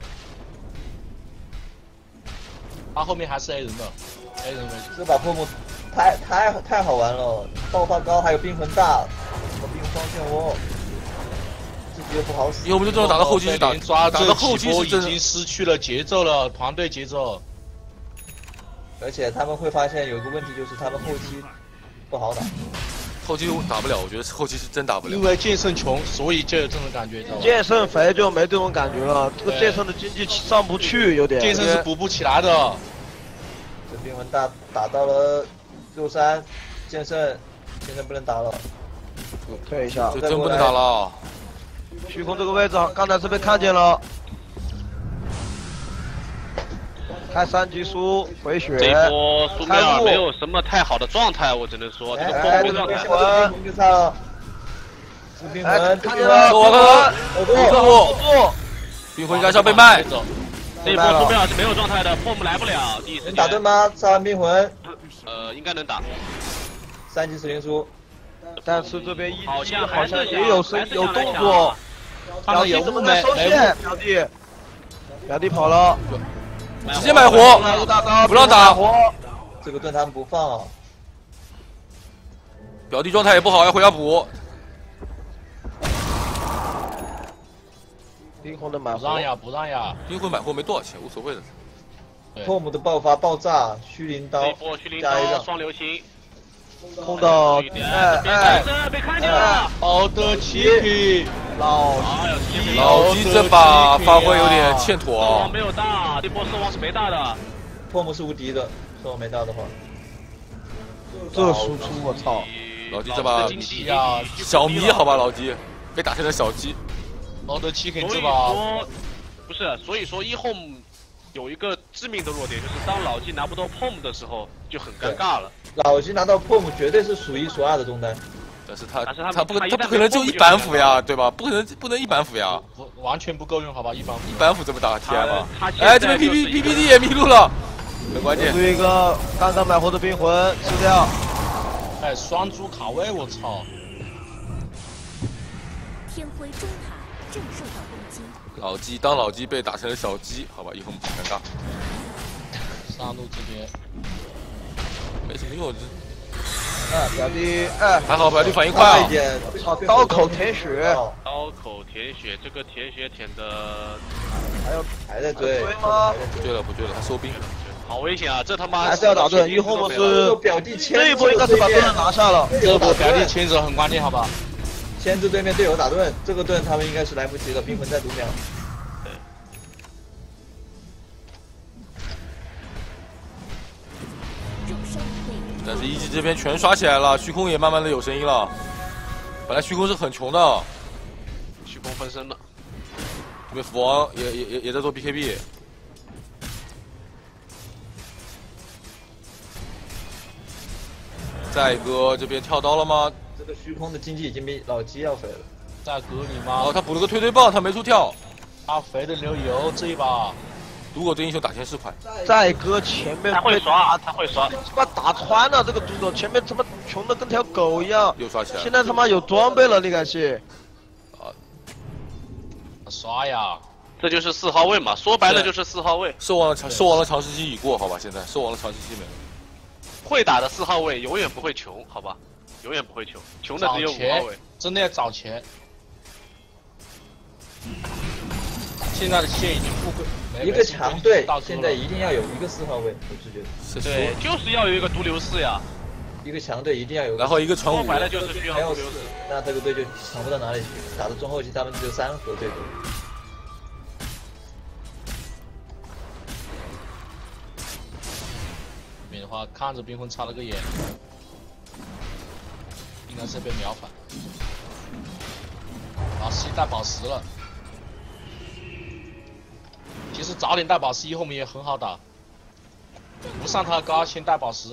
C: 他后面还是 A 人的 ，A 人为主。
D: 这把破木太太太好玩了，爆发高，还有冰魂大和冰霜漩涡。觉得不好死，
A: 因为我们就这种打到后期去打，
C: 抓
A: 打到后期是
C: 已经失去了节奏了，团队节奏。
D: 而且他们会发现有个问题，就是他们后期不好打。
A: 后期打不了，我觉得后期是真打不了。
C: 因为剑圣穷，所以就有这种感觉。
B: 剑圣肥就没这种感觉了，这个剑圣的经济上不去，有点。
C: 剑圣是补不起来的。
D: 这冰魂大打到了六三，剑圣剑圣不能打了，
B: 退一下，
A: 就真不能打了。
B: 虚空这个位置，刚才是被看见了。开三级书回血。
E: 这一波苏妙尔没有什么太好的状态，我只能说这个
D: 哎，这个
E: 状态。
D: 冰魂就差了。这冰魂，
B: 看见了，
A: 我看看，
B: 我看我。
A: 冰魂应该是要被卖。
E: 这一波苏妙尔是没有状态的，破木来不了。第一时间。
D: 能打盾吗？杀完冰魂。
E: 呃，应该能打。
D: 三级死灵书。
B: 但是这边一
E: 好像
B: 好像也有声有动作。
C: 表弟
B: 怎么在收线？表弟，表弟跑了，
A: 直接买活，不让打
B: 活。
D: 这个盾他们不放啊。
A: 表弟状态也不好，要回家补。
B: 冰魂的买
C: 不让呀，不让呀。
A: 冰魂买货没多少钱，无所谓的。
D: 破木的爆发爆炸，虚灵刀，
E: 这一波虚灵刀双流星。
B: 空到，哎
E: 哎，被看见了，
C: 好的七匹，
B: 老
A: 老鸡这把发挥有点欠妥
E: 啊。兽王没有大，这波兽王是没大的。
D: 破木是无敌的，兽王没大的话，
B: 这输出我操！
A: 老鸡这把小迷好吧，老鸡被打成了小鸡。
C: 好的七匹这
E: 把，不是，所以说一后有一个致命的弱点，就是当老鸡拿不到 P O M 的时候就很尴尬了。
D: 老鸡拿到 P O M 绝对是数一数二的中单，
A: 但是他他不他不可能就一板斧呀，对吧？不可能不能一板斧呀，
C: 完全不够用，好吧？一板斧
A: 一板斧怎么打天啊？哎，这边 P P P P D 也迷路了，很关键。
B: 一个刚刚买活的冰魂吃掉，
C: 哎，双猪卡位，我操！
F: 天辉中塔正受到攻击。
A: 老鸡当老鸡被打成了小鸡，好吧，以后很尴尬。
C: 上路这边。
A: 没什么用，这
B: 哎，表弟，哎，
A: 还好表弟反应快啊！
D: 一点，
B: 操，刀口舔血，
E: 刀口舔血，这个舔血舔的
B: 还有
D: 还在追
B: 追吗？
A: 不追了不追了，他收兵。
E: 好危险啊！这他妈
B: 还是要打盾，一后我是
D: 表弟牵
B: 这一波应该是把盾拿下了。
C: 这波表弟牵手很关键，好吧？
D: 牵制对面队友打盾，这个盾他们应该是来不及了，兵魂在读秒。
A: 但是一级这边全刷起来了，虚空也慢慢的有声音了。本来虚空是很穷的，
E: 虚空分身了。
A: 这边斧王也也也也在做 B K B。再一个这边跳刀了吗？
D: 这个虚空的经济已经比老鸡要肥了。
C: 在隔离吗？
A: 哦，他补了个推推棒，他没出跳。
C: 他肥的流油，这一把。
A: 如果这英雄打前四快，
B: 再哥前面
E: 他会刷，他会刷，
B: 他妈打穿了这个猪狗，前面他妈穷的跟条狗一样，
A: 又刷起来了。
B: 现在他妈有装备了，你敢信？
A: 啊，
C: 刷呀！
E: 这就是四号位嘛，说白了就是四号位。
A: 兽王的长兽王的长时期已过，好吧？现在兽王的长时期没了。
E: 会打的四号位永远不会穷，好吧？永远不会穷，穷的只有五号位。
C: 真的要找钱。现在的线已经不贵。
D: 一个强队现在一定要有一个四号位，我是觉得。
E: 对，就是要有一个毒瘤四呀。
D: 一个强队一定要有。
A: 然后一个传武。
E: 说白了就是需要毒瘤四。
D: 那这个队就强不到哪里去，打到中后期他们只有三盒最多。
C: 这边的话看着冰魂插了个眼，应该是被秒反。老师带宝石了。其实早点带宝石，以后我们也很好打。不上塔高，先带宝石。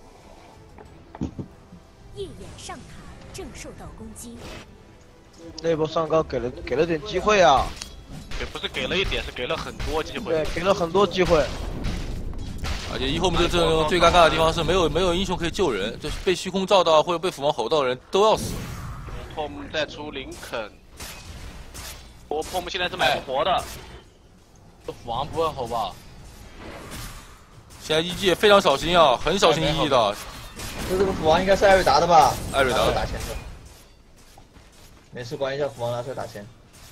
F: 夜眼上塔正受到攻击。
B: 那波上高给了给了点机会啊！
E: 也不是给了一点，是给了很多机会。
B: 对，给了很多机会。
A: 而且以后我们这阵容最尴尬的地方是没有没有英雄可以救人，就是被虚空照到或者被斧王吼到的人都要死。
E: 我们再出林肯，我我们现在是买不活的。
C: 这斧王不会吼吧？
A: 现在一技也非常小心啊，很小心翼翼的。
D: 这这个斧王应该是艾瑞达的吧？
A: 艾瑞达
D: 打钱的。没事，关一下斧王拿出来打钱。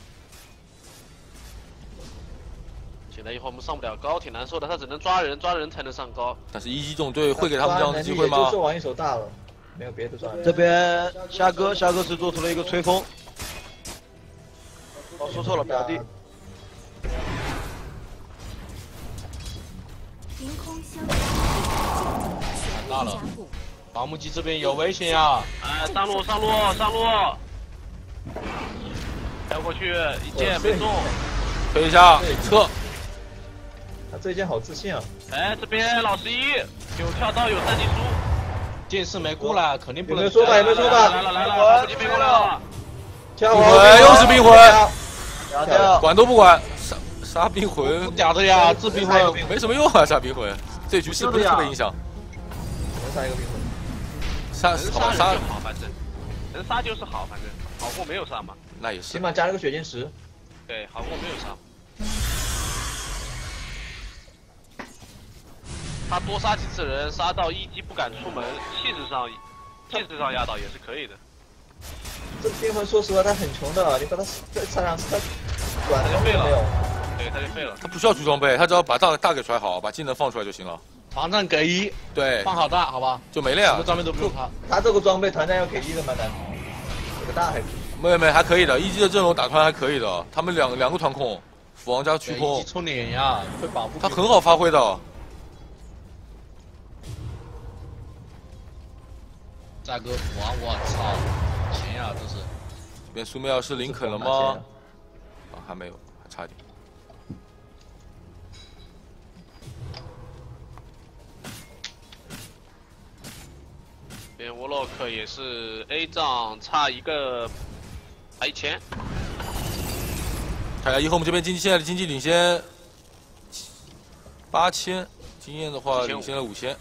E: 现在一会儿我们上不了高，挺难受的，他只能抓人，抓人才能上高。
A: 但是一击这种队会给他们这样的机会吗？
D: 就兽王一手大了，没有别的抓人。
B: 这边夏哥，夏哥是做出了一个吹风。哦，说错了，表弟。
F: 凌空消
C: 看到了，伐木机这边有危险呀！
E: 哎，上路上路上路，跳过去，一剑没中，
A: 推一下撤。
D: 他这一剑好自信啊！
E: 哎，这边老十一有跳刀有三级书，
C: 剑士没过来，肯定不能。
D: 有没有说法？有没有说法？
E: 来了来了，飞机飞过来了。
A: 冰魂又是冰魂，
B: 掉掉，
A: 管都不管，杀杀冰魂，
C: 屌的呀！这冰魂
A: 没什么用啊，杀冰魂，这局势不是特别影响。
D: 能杀一个冰魂？
A: 杀
E: 能杀
A: 好吧杀
E: 就好，反正能杀就是好，反正好过没有杀嘛。
A: 那也是
D: 起。码加了个血晶石。
E: 对，好过没有杀。他多杀几次人，杀到一击不敢出门，气势上气势上压倒也是可以的。
D: 这冰魂说实话他很穷的，你把他再杀两次，他管
E: 他就废了
D: 都没有。
E: 对，他就废了。
A: 他不需要出装备，他只要把大大给甩好，把技能放出来就行了。
C: 团战给一，
A: 对，
C: 放好大，好吧？
A: 就没了呀
C: 什么。装备都不用他。
D: 他这个装备团战要给一的吗？单这个大还可以。
A: 没有没有还可以的，一级的阵容打团还可以的，他们两两个团控，斧王加虚空
C: 一，冲脸呀，会保护。
A: 他很好发挥的。
C: 再哥斧王，我操，钱呀，这是。
A: 这边苏梅尔是林肯了吗？啊，还没有，还差一点。
E: 边沃洛克也是 A 仗差一个，差一千。
A: 看一下以后我们这边经济现在的经济领先八千，经验的话领先了五千。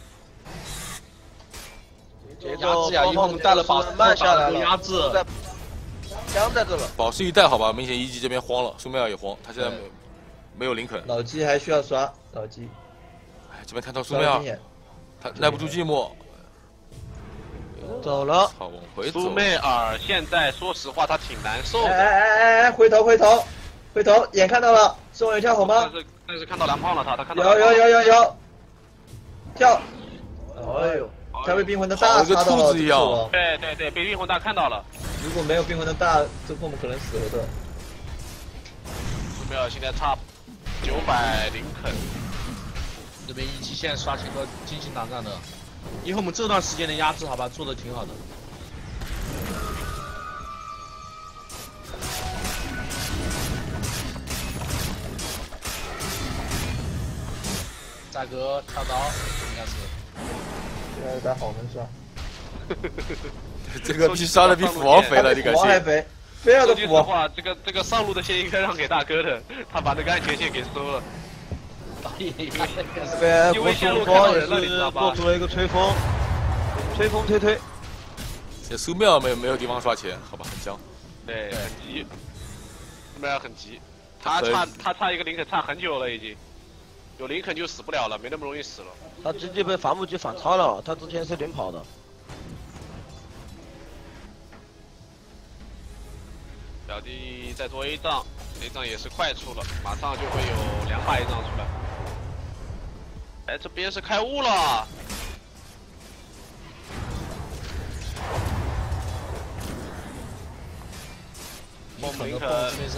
B: 节
C: 压制呀，以后我们带了宝石
B: 慢下来了，
C: 压制。
B: 枪在这了。
A: 宝石一带好吧，明显一级这边慌了，苏梅尔也慌，他现在没没有林肯。
D: 老鸡还需要刷老鸡。
A: 哎，这边看到苏梅尔，他耐不住寂寞。
B: 走了。
A: 操，往回走。
E: 苏妹尔现在说实话他挺难受
D: 哎
E: 的，
D: 哎哎哎，回头回头回头，眼看到了，宋有跳好吗
E: 但？是但是看到蓝胖了他，他看到
D: 有有有有有，跳，
B: 哎呦，
D: 他被冰魂的大
A: 跟
D: 插到了
A: 兔子一样
D: 这个王
E: 对对对，被冰魂大看到了。
D: 如果没有冰魂的大，这波我们可能死了的。
E: 苏妹尔现在差九百林肯，
C: 这边一期现在刷新个精心打战的，以后我们这段时间的压制，好吧，做的挺好的。价格跳刀应该是，
D: 现在打好能刷，
A: 这个比刷的比斧王肥了，你敢信？
D: 王还肥，非要
E: 说句实
D: 的斧王。
E: 话，这个这个上路的线应该让给大哥的，他把那个安全线给收了。
B: 这边国术方也是做出了一个吹风，吹风推推。
A: 这苏妙没有没有地方刷钱，好吧，很僵。
E: 对，很急，苏妹尔很急，他差他差一个林肯差很久了已经，有林肯就死不了了，没那么容易死了。
B: 他直接被伐木机反超了，他之前是领跑的。
E: 小弟在做 A 仗 ，A 仗也是快出了，马上就会有两把 A 仗出来。哎，这边是开悟了，
C: 林肯的蹦这边是。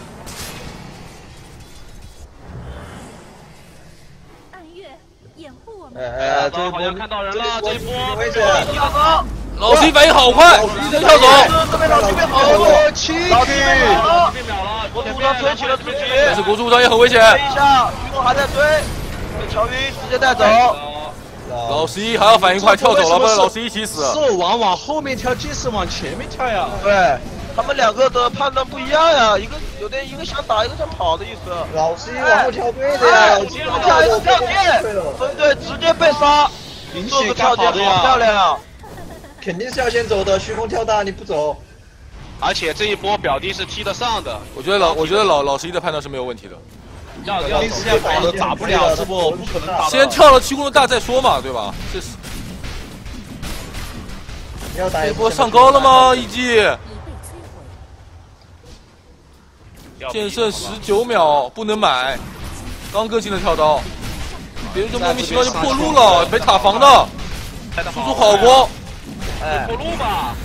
F: 暗月掩护我们。
D: 哎哎哎，这一波
E: 好像看到人了，这一波
D: 危险！
A: 老 C 反应好快，一人跳走。
B: 这边老这边好，
C: 七
B: 老这边好了，
E: 变秒了，
B: 国土上吹起了自己，
A: 但是国术上也很危险。
B: 追一下，徐梦还在追，被乔晕直接带走。
A: 老 C 还要反应快，跳走了，不然老 C 一起死。
C: 兽王往后面跳，剑士往前面跳呀。
B: 对，他们两个的判断不一样呀，一个有点一个想打，一个想跑的意思。
D: 老 C 往后跳对的呀，老 C
B: 一路跳一个跳剑，分队直接被杀，做个跳剑好漂亮啊！
D: 肯定是要先走的，虚空跳大你不走，
E: 而且这一波表弟是踢得上的，
A: 我觉得老我觉得老老 C 的判断是没有问题的。
E: 要要
C: 第一时间跑的打不了，这波不可能打。
A: 先跳了七宫的大再说嘛，对吧？这是
D: 你要打
A: 这波上高了吗？一记
F: 已被摧毁。
A: 剑圣十九秒不能买，刚更新的跳刀，别人就莫名其妙就破路了，没塔防的，输出好光。
B: 哎，
E: 破路吧，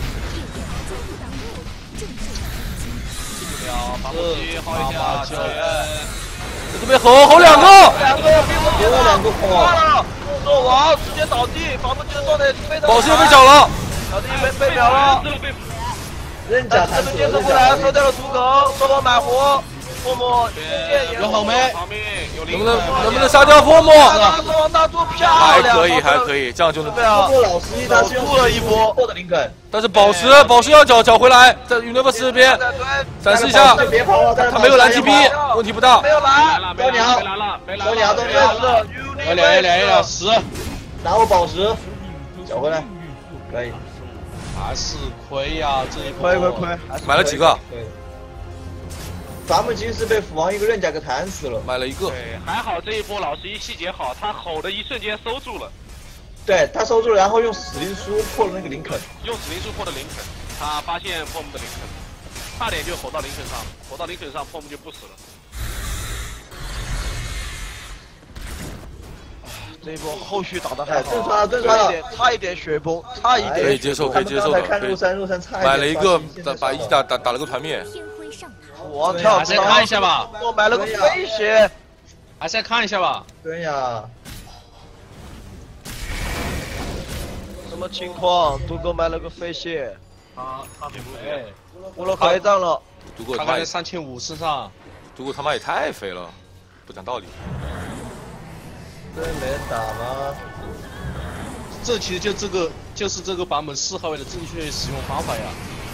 E: 秒防护机薅一下救援，
A: 这边吼吼两个，
B: 两个兵魂接了，两个挂了，兽王直接倒地，伐木机的状态非常。
A: 宝石又被找了，
B: 小弟被被秒了，
D: 刃甲弹死
B: 这边剑圣过来收掉了土狗，兽王买活，默默
C: 有好没？
E: 旁边有
A: 能不能能不能杀掉佛魔？
B: 兽王大做漂亮，
A: 还可以还可以，这样就能。
B: 对啊，
D: 不过老 C 他是用
B: 出了一波
D: 破的林肯，
A: 但是宝石宝石要找找回来，在 Universe 这边展示一下，
D: 别跑了，
A: 他没有蓝 T P，问题不大。
B: 没有来，
E: 来了没来了没来了没来了，
D: 小鸟都
B: 对
D: 对了，
C: 有两有两有两十，
D: 拿我宝石，缴回来，可以，
C: 还是亏呀这一波。
B: 亏亏亏，
A: 买了几个？
D: 对。伐木机是被斧王一个刃甲给弹死了，
A: 买了一个。
E: 对，还好这一波老十一细节好，他吼的一瞬间收住了，
D: 对他收住了，然后用死灵书破了那个林肯，
E: 用死灵术破的林肯，他发现破木的林肯，差点就吼到林肯上，吼到林肯上破木就不死了。
B: 这一波后续打的还好，
D: 正刷了正刷了
B: 差一点差一点雪崩，差一点。
A: 可以接受可以接受的
D: 他们刚才看入山入山差一点
A: 买了一个
D: 现在
A: 把一打打打了个团灭。
F: 天辉上塔。
B: 我跳
C: 还是看一下吧，
B: 我买了个飞鞋，
C: 还是要看一下吧。
D: 对呀，
B: 什么情况？杜哥买了个飞鞋，
C: 他他挺肥，
B: 我了回账了。
A: 独孤他妈也
C: 他刚才三千五身上，
A: 独孤他妈也太肥了，不讲道理。
D: 这没人打吗？
C: 这其实就这个就是这个版本四号位的正确使用方法呀。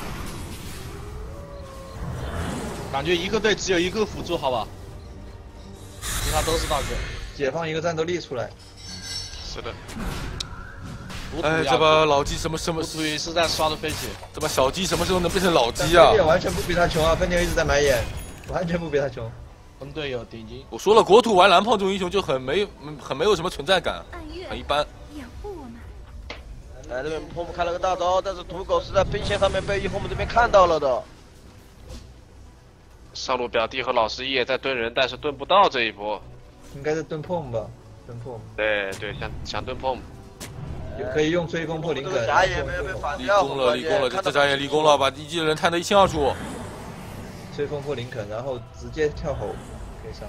C: 感觉一个队只有一个辅助，好吧？其他都是大哥。
D: 解放一个战斗力出来，
E: 是的，
A: 哎，这把老鸡什么什么
C: 不，属于是在刷的飞起。
A: 这把小鸡什么时候能变成老鸡啊
D: 分？店完全不比他穷啊！分店一直在买眼，完全不比他穷。
C: 分队友顶金，
A: 我说了，国土玩蓝胖这种英雄就很没很没有什么存在感，
F: 暗月
A: 很一般。
F: 掩护我们。
B: 哎，这边破木开了个大招，但是土狗是在兵线上面被一红木这边看到了的。
E: 上路表弟和老师也在蹲人，但是蹲不到这一波。
D: 应该是盾碰吧，盾碰。
E: 对对，想想蹲碰。
D: 也可以用追风破林肯。
B: 甲也没有被反
A: 立
B: 掉，
A: 功了，立功了，这这家也立功了，把一技的人探得一清二楚。
D: 追风破林肯，然后直接跳吼可以上。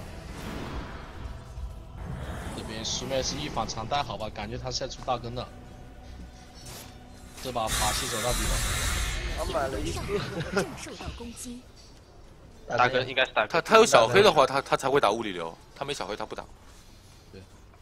C: 这边苏妹是一反常态，好吧，感觉他是要出大根的。这把法系走到底了。
B: 他买了一个。
F: 正受到攻击。
E: 大根应该是大根。
A: 他他有小黑的话，他他才会打物理流，他没小黑他不打。
C: 对。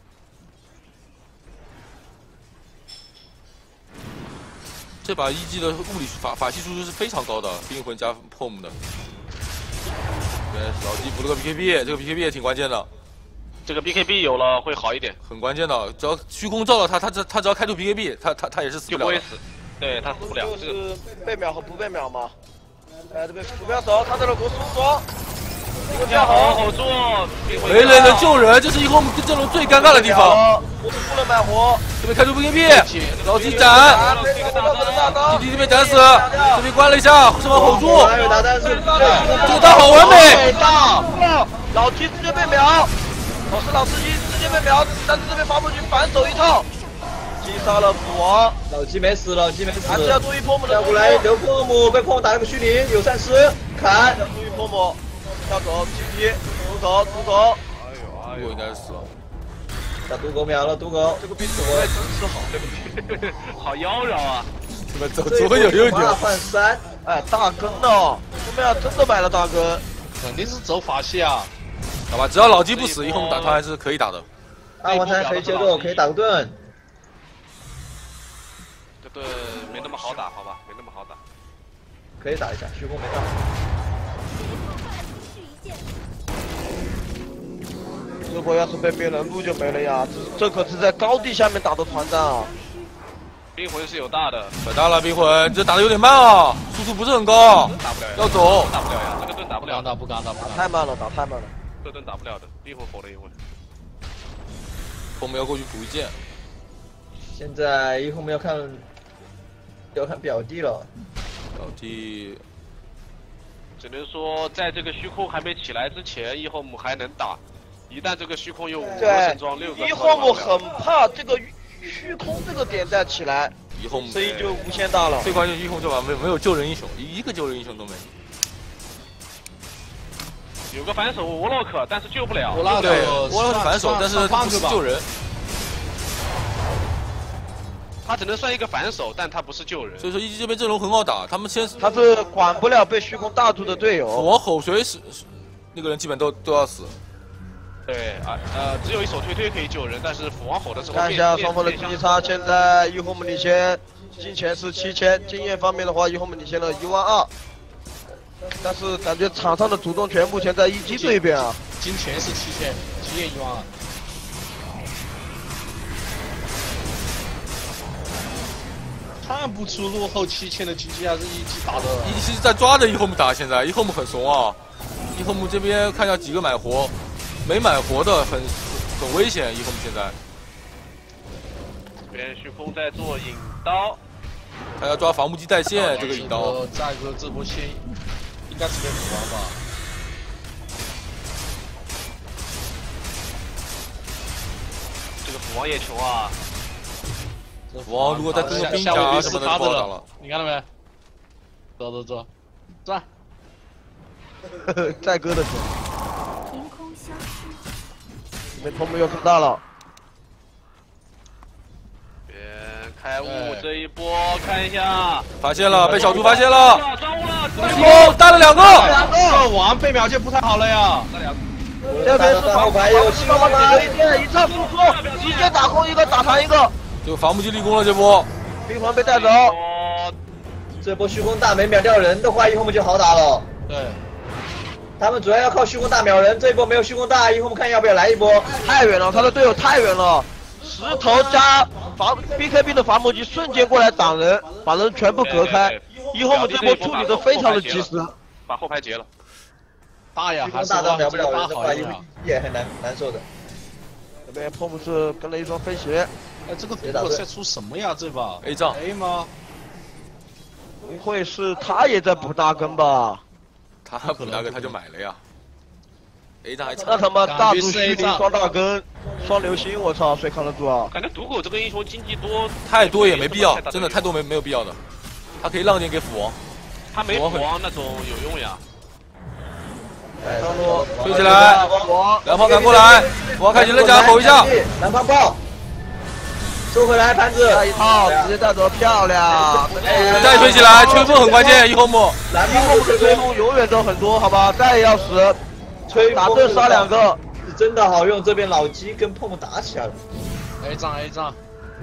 A: 这把一技的物理法法系输出是非常高的，冰魂加 P O M 的。对，老弟补了个 B K B， 这个 B K B 也挺关键的。
E: 这个 B K B 有了会好一点，
A: 很关键的，只要虚空照到他，他只他只要开出 B K B， 他他他也是死不了的。
E: 就不会死，对他死不了。
B: 就是被秒和不被秒嘛。哎，这边鼠标手看到了国苏说，一个跳
E: 好
B: 好，
E: 好做，
A: 没人能救人，这是以后我们阵容最尴尬的地方。
B: 我是不能买活，
A: 这边开出 B K B， 老弟斩，弟弟这边斩死，这边关了一下，什么吼住，
D: 还有打单是
A: 这个大好完美，
B: 大，老鸡直接被秒，我是老司机直接被秒，但是这边伐木军反手一套，击杀了斧王，
D: 老鸡没死，老鸡没死。
B: 还是要注意破木的。
D: 跳过来留破木，被破木打了个虚灵，有善师砍。
B: 要注意破木，跳走 G P， 毒狗毒狗，
A: 毒狗应该是死了。
D: 把毒狗秒了，毒狗。
B: 这个兵种位真是好，
E: 好妖娆啊！
A: 这边走左有右有。
D: 换三，
B: 哎，大根哦，后面啊真的买了大根，
C: 肯定是走法系啊。
A: 好吧，只要老鸡不死，以后我们打他还是可以打的。
D: 二王三可以接肉，可以打个盾。
E: 这盾没那么好打，好吧，没那么好打。
D: 可以打一下，虚空没到。
B: 这波要是被别人撸就没了呀！这这可是在高地下面打的团战啊！
E: 冰魂是有大的，
A: 可大了冰魂，这打的有点慢啊，速度不是很高，
E: 打不了呀，
A: 要走，
E: 打不了呀，这个盾打不了，
C: 打不敢打不敢。
B: 太慢了，打太慢了。
E: 这盾打不了的，冰魂否了一回。
A: 我们要过去补一剑。
D: 现在一会儿我们要看，要看表弟了。
A: 表弟，
E: 只能说在这个虚空还没起来之前，一后姆还能打。一旦这个虚空有五个神装，六个，
B: 一后姆很怕这个虚空这个点再起来，
A: 以后
B: 声音就无限大了。
A: 最关键一后这把没没有救人英雄，一个救人英雄都没。
E: 有个反手沃洛克，但是救不了。
C: 沃洛克
A: 对，沃洛克反手，但是不是救人。
E: 他只能算一个反手，但他不是救人。
A: 所以说一级这边阵容很好打，他们先
B: 他是管不了被虚空大住的队友。
A: 我吼谁是那个人基本都都要死。
E: 对啊，呃，只有一手推推可以救人，但是斧王吼的时候，
B: 看一下双方的经济差，现在一红姆领先，金钱是七千，经验方面的话，一红姆领先了一万二。但是感觉场上的主动权目前在一击这一边啊。
C: 金钱是七千，经验一万二。看不出落后七千的经济还是一击打的。
A: 一击在抓着一后姆打，现在一后姆很怂啊。一后姆这边看一下几个买活，没买活的很很危险。一后姆现在。
E: 这边虚空在做引刀，
A: 他要抓伐木机带线这个引刀。
C: 再一个这波先应该是被斧王吧。
E: 这个斧王也穷啊。
A: 斧王如果再跟个兵甲什么的就不好打了。
C: 你看到没？走走走，转。
B: 再割的准。
F: 凭空消失。
B: 这边头目又更大了。
E: 边开雾这一波看一下，
A: 发现了，被小猪发现了。
E: 抓雾了，
A: 虚空带了两个。
B: 两个。
C: 这王被秒就不太好了呀。
B: 这边是后排有七个吗？一剑一唱输出，直接打空一个，打残一个。
A: 这个伐木机立功了，这波。
B: 兵团被带走。
D: 这波虚空大没秒掉人的话，一会儿我们就好打了。
C: 对。
D: 他们主要要靠虚空大秒人，这一波没有虚空大，一会儿我们看要不要来一波。
B: 太远了，他的队友太远了，石头加伐 B K B 的伐木机瞬间过来挡人，把人全部隔开。一会儿我们这波处理的非常的及时，
E: 把后排截了。
C: 大呀，还是
D: 大到秒不了人
C: 大
D: 的话，
C: 好一点，
D: 也很难难受的。
B: 这边破木是跟了一双飞鞋，
C: 哎，这个毒狗赛出什么呀？这把
A: A 仗
C: A 吗？
B: 不会是他也在补大根吧？
A: 他补大根他就买了呀。A 仗还
B: 那他妈大
C: 感觉是
B: 柱虚
C: A
B: 灵
C: 仗
B: 双大根双流星，我操，谁扛得住啊？
E: 感觉毒狗这个英雄经济多，
A: 太多也没必要，真的太多没没有必要的。他可以让点给斧王，
E: 他没斧王那种有用呀。
D: 哎，
B: 上路
A: 推起来，两炮赶过来，斧王开启了甲，吼一下，
D: 蓝胖爆，收回来盘子，
B: 下一套直接带走，漂亮！
A: 再推起来，吹风很关键，一红木。
D: 蓝
B: 一木的
D: 胖子
B: 吹风永远都很多，好吧？再也要死，
D: 吹
B: 打这杀两个，
D: 是真的好用。这边老鸡跟碰碰打起来了，
C: A 仗 A 仗，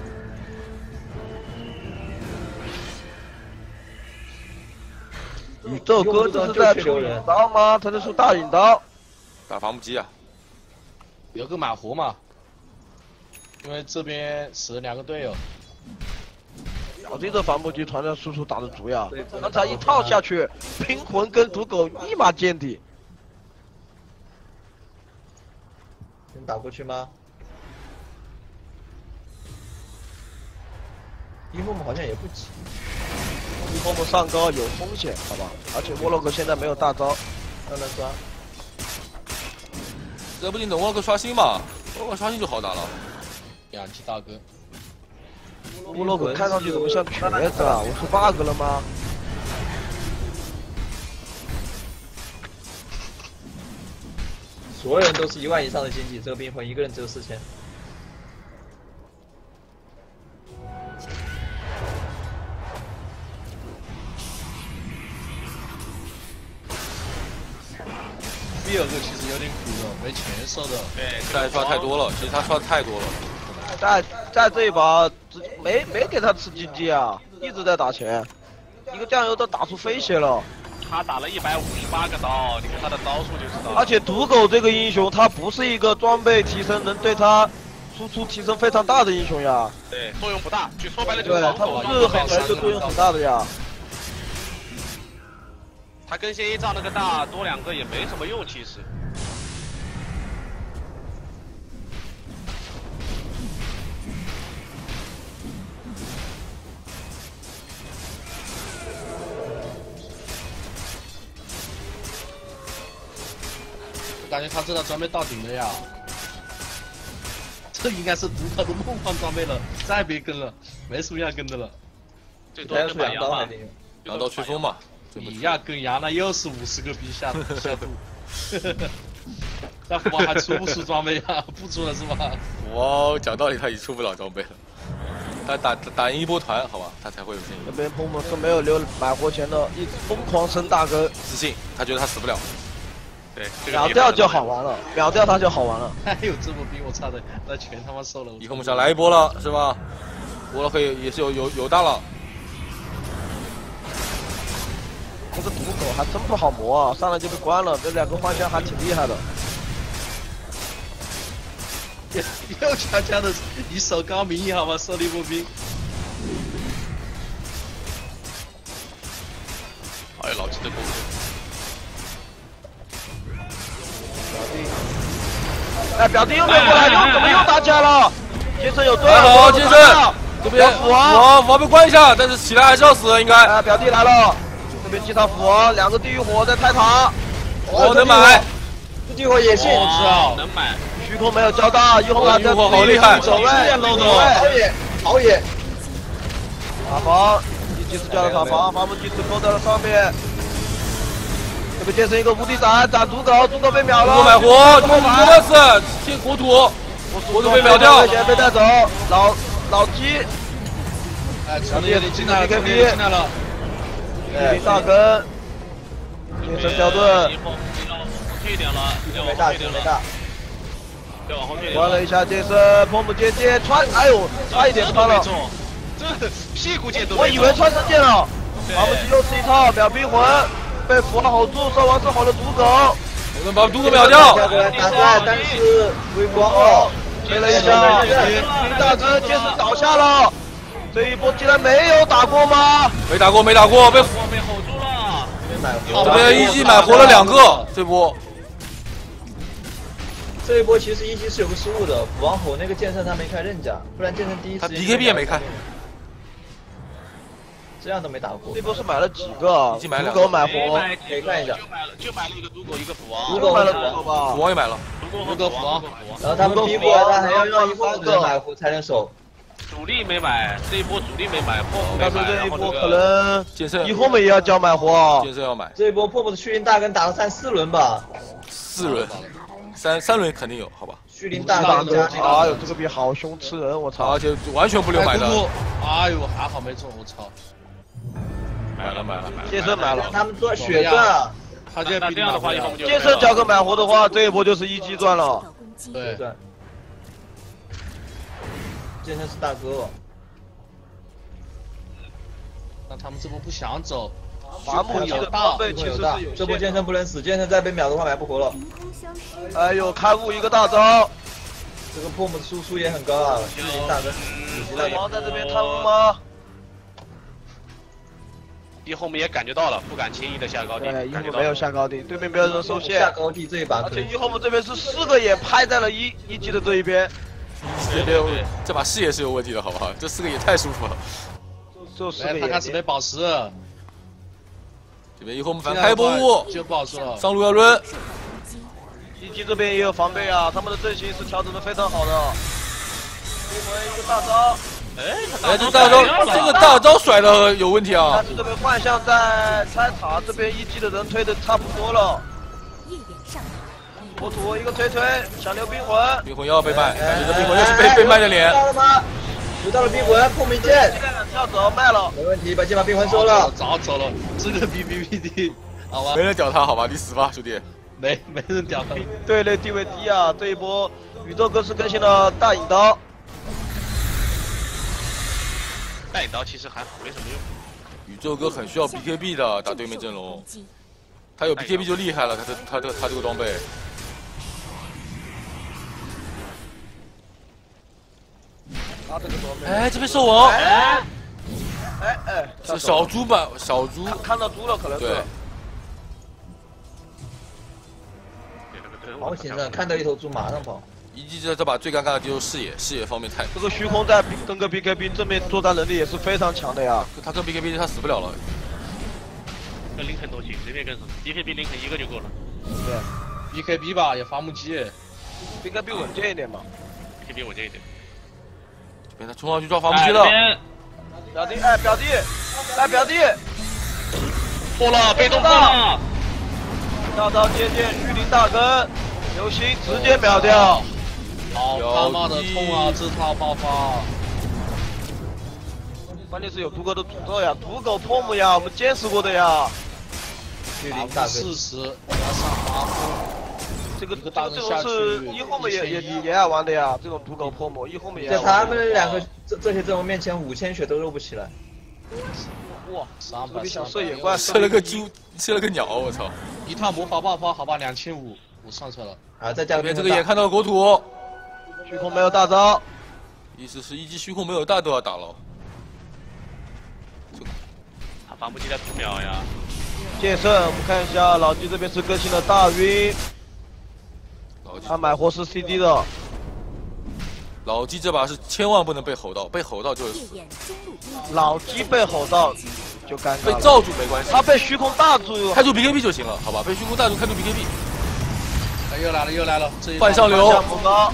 B: 宇宙哥这是在出引刀吗？他这是大引刀，
A: 打伐木机啊，
C: 有个马活嘛，因为这边死了两个队友。
B: 小弟这伐木机团战输出打得足呀！刚才一套下去，拼魂跟毒狗立马见底。
D: 能打过去吗？一木木好像也不急，
B: 一红木上高有风险，好吧？而且沃洛克现在没有大招，
D: 让他刷。
A: 这不你等沃洛克刷新嘛？沃洛克刷新就好打了。
C: 两级大哥，
B: 沃洛克看上去怎么像瘸子啊？我出 bug 了吗？
D: 所有人都是一万以上的经济，这个冰魂一个人只有四千。
C: 第二个其实有点苦的，没钱收的。
E: 对，
A: 他刷太多了，其实他刷太多了。
B: 在在这一把直接没没给他吃经济啊，一直在打钱，一个酱油都打出飞血了。
E: 他打了一百五十八个刀，你看他的刀数就知道了。
B: 而且毒狗这个英雄，他不是一个装备提升能对他输出提升非常大的英雄呀。
E: 对，作用不大，就说白了就
B: 对
E: 是，
B: 他不是很来就作用很大的呀。
E: 他跟先一仗那个大多两个也没什么用，其实。
C: 感觉他这套装备到顶了呀，这应该是独特的梦幻装备了，再别跟了，没什么要跟的了。
E: 最多跟把羊嘛，
A: 羊刀吹风嘛。
C: 你呀跟羊那又是五十个币下下度，那我还出不出装备啊？不出了是吧？
A: 哇，讲道理他已经出不了装备了，他打打打赢一波团，好吧，他才会有声音。
B: 那边碰碰是没有留买活钱的，一直疯狂升大根，
A: 自信，他觉得他死不了。
E: 对，这个
B: 秒掉就好玩了，秒掉他就好玩了。
C: 还有这么兵，我操的，那全他妈收了。
A: 以后我们想来一波了，是吧？沃洛克也是有有有大了。
B: 这个毒狗还真不好磨啊，上来就被关了，这两个花香还挺厉害的。
C: 又强强的一手高明，好吧，收了一波兵。
E: 哎呀，老鸡的攻势。
B: 哎，表弟又没过来，又怎么又打起来了？杰森有队
A: 还好，杰森这边
B: 斧王，
A: 王王被关一下，但是起来还是要死，应该。
B: 哎，表弟来了，这边击杀斧王，两个地狱火在泰塔，
A: 我能买，
D: 这地火也信，
E: 哇，能买。
B: 虚空没有交大，一红马在
A: 好厉害，
B: 走位，
D: 漏斗，好野，好野。
B: 塔防，一击是交了塔防，伐木机是勾在了上面。这边杰森一个无敌斩，斩毒狗，毒狗被秒了。
A: 毒狗买活，毒狗真的是天国土，国土被秒掉，
B: 险被带走，老老鸡。
C: 哎，兄弟，你进来了，兄弟进来了。
B: 哎，大根，杰森掉盾，
E: 后退一点了，要往
D: 没大，
E: 后退点了，
D: 没大。
E: 要往后退点
B: 关了一下杰森，碰不接接穿，哎呦，差一点穿了。
E: 这屁股剑都
B: 我以为穿身剑了，伐木机又是一套秒冰魂，被符号吼住，兽王是吼了毒狗，
A: 我们把毒狗秒掉。
D: 打出来，但是微光哦，
B: 接了一下，林大根杰森倒下了，这一波竟然没有打过吗？
A: 没打过，没打过，被
E: 我被吼住了。
A: 这边一击买活了两个，这波
D: 这一波其实一级是有个失误的，补王火那个剑圣他没开刃甲，不然剑圣第一时
A: 他
D: 间
A: B K B 也没开，
D: 这样都没打过
B: 这。波是买了几个？
A: 已经买两个
B: 土狗买活，
E: 没买
D: 可以看一下
E: 就买了就买了一个毒狗一个斧王，
B: 土狗买了土狗吧
A: 国？王也买了，
E: 毒狗和
C: 毒狗斧王
E: 斧王。
D: 然后他们逼我，他还要让一波人买活才能守。
E: 主力没买，这一波主力没买，破没
B: 但是
E: 买，
B: 这一波可
E: 然后这个
B: 能
A: 剑圣
B: 以后们也要交买活。
A: 剑圣要买
D: 这一波破破的虚灵大根打了三四轮吧，
A: 四轮，三三轮肯定有，好吧？
D: 虚灵大
B: 大哥，
D: 根加那个
B: 哎呦，这个币好凶吃人，我操！
A: 而且完全不留买的，
C: 哎呦，还好没中，我操！
E: 买了买了买了。
B: 剑圣买了，
D: 他们做血赚啊，
C: 他就
E: 那这样的话，以后我们就
B: 剑圣交个买活的话，这一波就是一击赚了。
F: 受到攻击。
C: 对，
D: 赚。剑圣是大哥，
C: 但他们这波不想走，
B: 伐木机的
C: 大
B: 装备其实
D: 有大
B: 是有，
D: 这波剑
B: 限的。
D: 圣不能死，剑圣再被秒的话买不活了。
F: 凭空消失。
B: 哎呦，开悟一个大招，
D: 这个破木的输出也很高啊，虚灵大根，五级大根。
B: 王在这边贪污吗？
E: 以后我们也感觉到了，不敢轻易的下高地，
B: 对，一
E: 感觉到了
B: 后没有下高地，对面没有人受
D: 下
B: 限，
D: 高地这一把
B: 而
D: 可以。
B: 且一后们这边是四个眼拍在了一一级的这一边，
A: 这边这把视野是有问题的，好不好？这四个也太舒服了。
B: 就四
C: 来
B: 个眼睛。
C: 他开始没宝石，
A: 这边以后我们反开波物，
C: 就不好说了。
A: 上路要抡，
F: 受到攻击。
B: 一级这边也有防备啊，他们的阵型是调整的非常好的。一回一个大招，
A: 哎，这大招这个大招甩的有问题啊
B: 但！是这边幻象在拆塔这边一级的人推的差不多了。
F: 夜眼上塔。
B: 国土一个推推，想留冰魂，
A: 冰魂要被卖，感觉这冰魂又是被被卖的脸
D: 知。道了吗？知道了冰魂，破明剑，
B: 跳走卖了。
D: 没问题，把剑把冰魂收了。
C: 早走了，这个 B B P D，好吧
A: 没，人屌他，好吧？你死吧，兄弟！
C: 没没人屌他。
B: 队内地位低啊，这一波宇宙哥是更新了大影刀，
E: 带引刀其实还好，没什么用。
A: 宇宙哥很需要 B K B 的打对面阵容，他有 B K B 就厉害了，他这他这他这个装备。
B: 他这个装备。
A: 哎，这边兽王，
B: 哎哎哎，
A: 这小猪吧，小猪，
B: 看看到猪了，可能是。
A: 对，
D: 好险啊！看到一头猪马上跑。
A: 一记这这把最尴尬的就是视野，视野方面太，
B: 这个虚空在跟个 B K B 正面作战能力也是非常强的呀。
A: 他跟 B K B 他死不了了。
E: 跟林肯都行，随便跟什么 B K B 林肯一个就够了
B: 对
C: B K B 吧，也伐木机。
B: ，B K B 稳健一点嘛。
E: ，B K B 稳健一点。
A: 这边他冲上去抓伐木机了，
B: 表弟，哎，表弟，哎，表弟，
E: 破了，被动破了。
B: 大招接见虚灵大根，流星直接秒掉。
C: 好他妈的痛啊！这套爆发，
B: 关键是有毒狗的诅咒呀，毒狗破木呀，我们见识过的呀。
D: 虚
C: 打
D: 灵大根，
C: 四十，加上八分，
B: 这个
C: 一个大
B: 这个这
C: 根下去
B: 种是一后面也也也也爱玩的呀，这种毒狗破木一后面也爱
D: 在
B: 玩。
D: 他们两个这这些阵容面前，五千血都肉不起来。
B: 哇，
C: 三百
B: 这个想
C: 三百，
B: 射野怪，
A: 射了个猪，射了个鸟，我操！
C: 一套魔法爆发，好吧，两千五，我上车了。
D: 啊，再加个
A: 这边这
D: 冰魂大
A: 个也看到了国土，
B: 虚空没有大招，
A: 意思是一击虚空没有大都要打了。
E: 他伐木机在图秒呀，
B: 剑圣，我们看一下老纪这边是更新了大晕，
A: 老纪
B: 他买活是 C D 的。
A: 老纪这把是千万不能被吼到，被吼到就
F: 夜眼中路攻击。
B: 老纪被吼到就尴尬了，
A: 被罩住没关系，
B: 他被虚空大住，
A: 开出 B K B 就行了，好吧？被虚空大住开出 B K B，
C: 哎，又来了，又来了，这一
A: 换上流，
B: 下不高，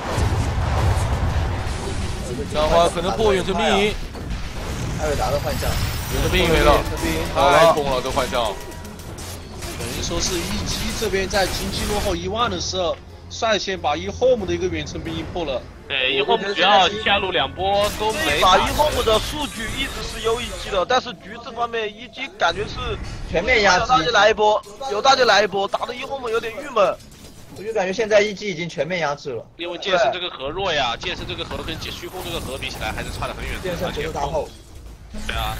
A: 这样的话可能破远程兵营，
D: 艾尔达的幻象，
A: 远程兵营没了，
B: 好了，
A: 太空了这幻象。
C: 等于说是一击这边在经济落后一万的时候，率先把一 home 的一个远程兵营破了。
E: 对，以后只要下路两波都没打
B: 这一把一 home 的数据一直是优一击的，但是局这方面一击感觉是
D: 全面压
B: 有大就
D: 制。
B: 来一波，有大就来一波，打的一 home 有点郁闷。
D: 我就感觉现在一击已经全面压制了，
E: 因为剑圣这个核弱呀，剑圣这个核跟虚空这个核比起来还是差得很远的。
D: 剑圣不是大后。
E: 对啊，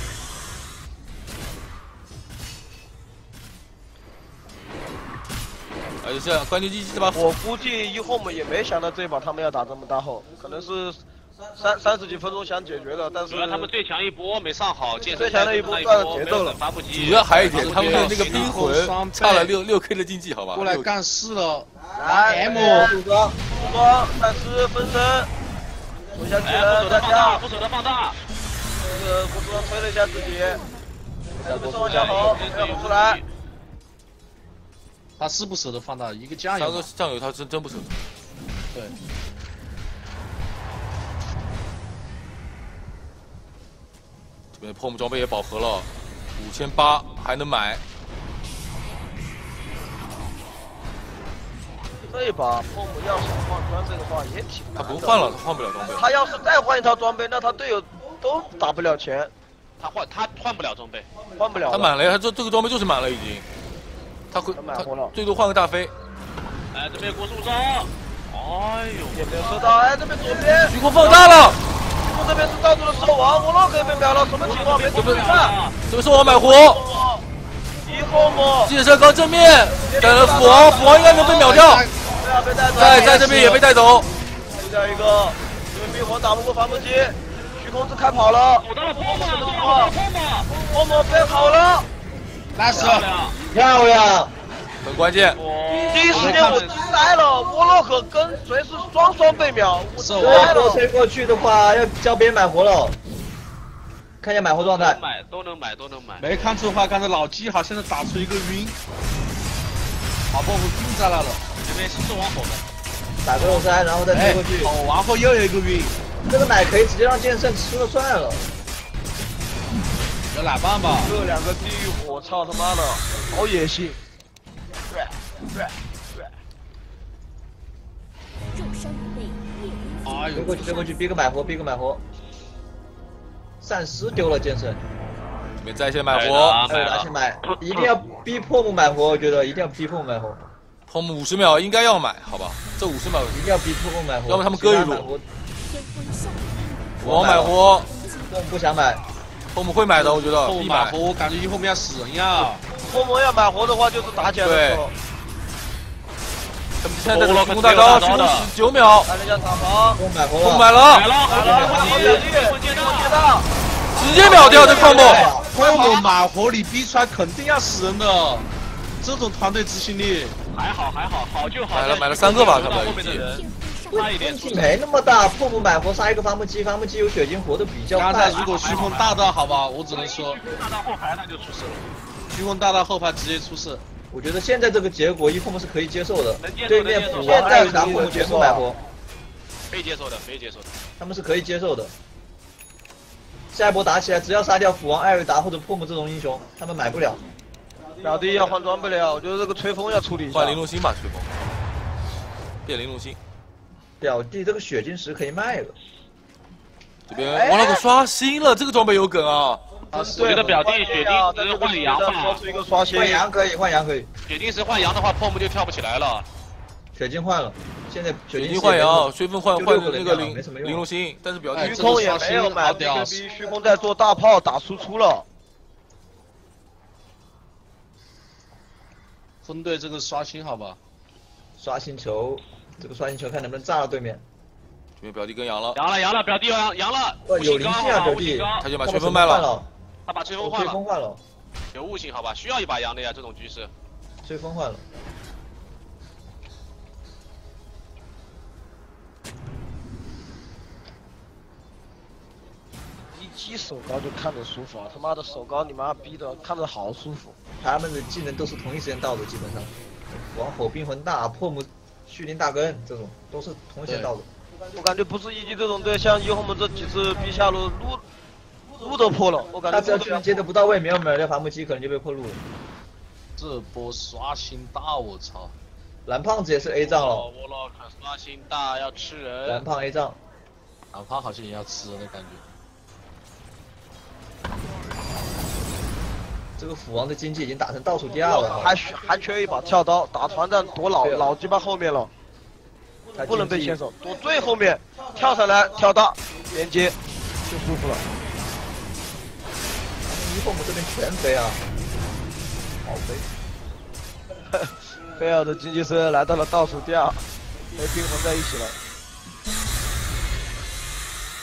A: 而且这样关键一击这把
B: 我估计一 home 也没想到这一把他们要打这么大后，可能是三三十几分钟想解决的，但是
E: 主要他们最强一波没上好，健身
B: 最强的一波断了节奏了。
E: 发布机，
A: 主要还有一点，他们的那个冰魂差了六六 K 的经济，好吧？
C: 过来干事了。
B: 来
C: M
B: 武装武装，但是分身，手下技能大家，
E: 不舍得放大，
B: 这个不说推了一下自己，没上小猴，没有出来。
C: 他是不舍得放大一个酱油，
A: 三个酱油他真真不舍得。
C: 对。
A: 这边 P O M 装备也饱和了，五千八还能买。
B: 这一把 P O M 要想换装备的话也挺难的。
A: 他不换了，他换不了装备。
B: 他要是再换一套装备，那他队友都打不了钱。
E: 他换他换不了装备，
B: 换不了。
A: 他满了呀，他这这个装备就是满了已经。他会他最多换个大飞。
E: 哎，这边郭树生，哎呦，
B: 也没有收到。哎，这边左边
A: 虚空放大了。
B: 虚空这边是罩住了兽王，沃洛克被秒了，什么情况？没注意看。
A: 这个兽王买活。
B: 一后么？
A: 借射高正面，等了斧王，斧王应该能被秒掉。在在这边也被带走。
B: 再一个，这边冰火打不过防风机，虚空是开跑了。
E: 我到了 P O M 了 ，P O M，P
B: O M 飞跑了。
C: 那是
D: 漂亮，
A: 很关键。
B: 第一时间我惊呆了，沃洛克跟谁是双双被秒，我惊
D: 这
B: 呆了。
D: 波推过去的话，要叫别人买活了。看一下买活状态，
E: 买都能买都能买。
C: 没看错的话，刚才老纪好像是打出一个晕，把 B O M 晕在那了。
E: 这边是兽王吼的，
D: 打个肉塞，然后再推过去。
C: 哦，然后又有一个晕，
D: 这个奶可以直接让剑圣吃了算了。
C: 有奶棒吧？
B: 这两个地狱火，操他妈的，好野性！
F: 重伤被列为
C: 哎呦，
D: 推过去，推过去，逼个买活，逼个买活。丧尸丢了剑圣，
A: 这边在线买活，
D: 还有拿去买，一定要逼破木买活，我觉得一定要逼破木买活。
A: P O M 五十秒应该要买，好吧？这五十秒
D: 一定要逼破木买活，
A: 要不他们割一路。
F: 天昏下
A: 我买活，
D: 我不想买。
A: P O M 会买的，我觉得。必买
C: 买活，我感觉以后面要死人呀。
B: 波魔要买活的话，就是打起来的时候。
A: 他们现在在虚空大招，虚空十九秒。
B: 来人家塔防，
D: 我买活
A: 我买了，
B: 买了，买了，好表弟，接到，
A: 直接秒掉这 combo。
C: 我买活你逼出来肯定要死人的，这种团队执行力。
E: 还好还好，好就好。
A: 买了买了三个吧，他们
E: 后面的人差一点
D: 问题没那么大，破木买活杀一个伐木机，伐木机有血晶活的比较快。
C: 刚才如果虚空大到好吧，我只能说
E: 大到后排那就出事了。
C: 虚空大到后排直接出事。
D: 我觉得现在这个结果一破木是可以接受的，
E: 能接受
D: 对面
E: 能接受
D: 普王艾瑞达或者全部买活，
E: 可以接受的，可以接受的。
D: 他们是可以接受的。下一波打起来，只要杀掉斧王艾瑞达或者破木这种英雄，他们买不了。
B: 表弟要换装备了，我觉得这个吹风要处理一下。
A: 换玲珑心吧，吹风。变玲珑心。
D: 表弟这个血晶石可以卖了。
A: 这边王老狗刷新了，这个装备有梗啊！
E: 我觉得表弟血晶石换羊吧，
B: 出一个刷新。
D: 换羊可以，换羊可以。
E: 血晶石换羊的话 ，P O M 就跳不起来了。
D: 血晶换了，现在
A: 血晶换羊，吹风换换那个玲
D: 玲
A: 玲珑心，但是表弟
B: 虚空也没有买 B K B， 虚空在做大炮打输出了。
C: 分队这个刷新好吧？
D: 刷新球，这个刷新球看能不能炸到对面。
A: 这边表弟跟羊了，
E: 羊了羊了，表弟羊羊了。
D: 呃，有灵性啊，表弟。
A: 他就把吹风卖了。
E: 他把吹风换了。
D: 吹风换了。
E: 有悟性好吧？需要一把羊的呀，这种局势。
D: 吹风换了。
B: 一击手高就看着舒服啊！他妈的手高你妈逼的看着好舒服。
D: 他们的技能都是同一时间到的，基本上，王火冰魂大、破木蓄灵大根这种都是同一时间到的。
B: 我感觉不是一级这种队，像一后们这几次逼下路路路都破了，我感觉。
D: 他只要技能接的不到位，没有秒掉伐木机，可能就被破路了。
C: 这波刷新大，我操！
D: 蓝胖子也是 A 仗了。
E: 沃洛克刷新大要吃人。
D: 蓝胖 A 仗，
C: 蓝胖好像也要吃人的感觉。
D: 这个斧王的经济已经打成倒数第二了，
B: 还还缺一把跳刀，打团战躲老老鸡巴后面了，不能被牵手，躲最后面，跳上来跳大连接就舒服了。
D: 一后我们这边全飞啊，好飞！
B: 菲尔的经济师来到了倒数第二，和冰魂在一起了。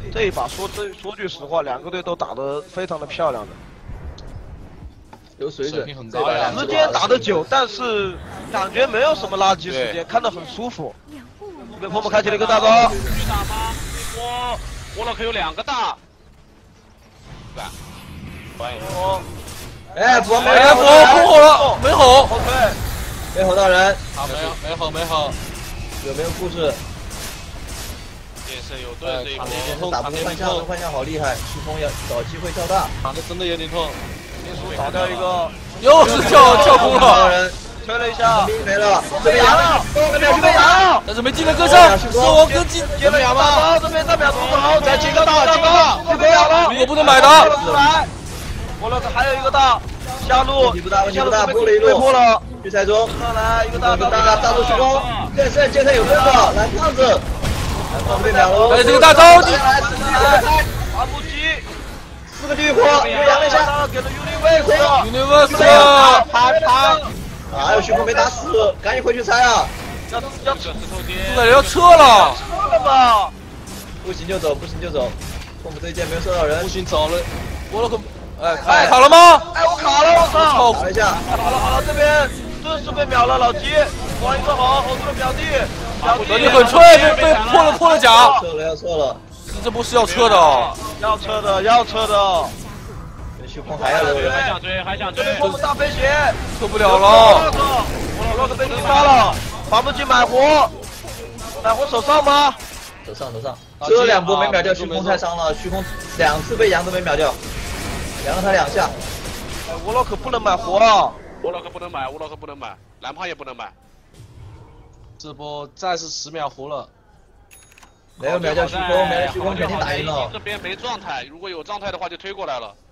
B: 这一把说这说句实话，两个队都打得非常的漂亮的，
D: 有水准，
C: 水平很高呀
B: 时间打得久，但是感觉没有什么垃圾时间，
A: 对
B: 看得很舒服。这边泡沫开启了一个大招，
E: 去打吗？我沃洛克有两个大，对吧？欢迎。
D: 哎，补完没
A: 哎，
D: 有？
A: 火火火了，没吼。
B: 后退，
D: 没吼到人，
C: 好，没有没吼没吼。
D: 有没有故事？
E: 剑圣有盾这一波，
D: 剑圣打不过幻象，幻象好厉害，虚空要找机会跳大，
C: 打的真的有点痛。
B: 结束打掉一个，
A: 又是跳跳空了，
D: 到人，
B: 推了一下，
D: 兵没了，这
B: 被
D: 边
B: 扬了，这边被扬了。
A: 但是没进了跟上，狮王跟进，
B: 接了两把，这边再秒出手，再进个大，进个大，不被咬了，
A: 如果不能买的，
B: 出来，我了还有一个大，下路，
D: 问题不大，问题不大，
B: 被
D: 破了一路，
B: 被破了，
D: 决赛中，
B: 上来一个大
D: 一个大大住虚空，剑圣剑圣有盾的，蓝胖子，蓝胖子被秒了，
A: 哎，这个大招，
D: 来来来，
B: 阿布基，
D: 四个地火，又扬了一下，
B: 给了尤利威克，
A: Universe，
B: 啪啪，
D: 还有虚空没打死，赶紧回去拆啊！
B: 要要
E: 这石头爹，
A: 感觉要撤了，
B: 撤了吧？
D: 不行就走，不行就走。痛苦这一剑没有射到人
C: 不，行走了，
A: 我了个，哎，哎，卡了吗？
B: 哎，我卡了，我操！
D: 打了一下，
B: 好了好了，这边顿时被秒了，老吉，王一个好，后头的表弟，表弟
A: 表弟很脆，被被破了破了甲，
D: 撤了要撤了，
A: 这波是要撤的哦。
B: 要撤的要撤的，
D: 虚空还要留人，
E: 还想追还想追，
B: 我们大飞鞋，
A: 撤不了了，
B: 我洛克被击杀了，防不及买活，买活手上吗？
D: 手上手上，这两波没秒掉，虚空太伤了，虚空两次被扬都没秒掉，扬了他两下，
B: 哎，我洛克不能买活啊！
E: 沃洛克不能买，沃洛克不能买，蓝胖也不能买。
C: 这波再是十秒活了。
D: 没有秒掉虚空，没了虚空肯定打赢了
E: 这。边没状态，如果有状态的话就推过来了。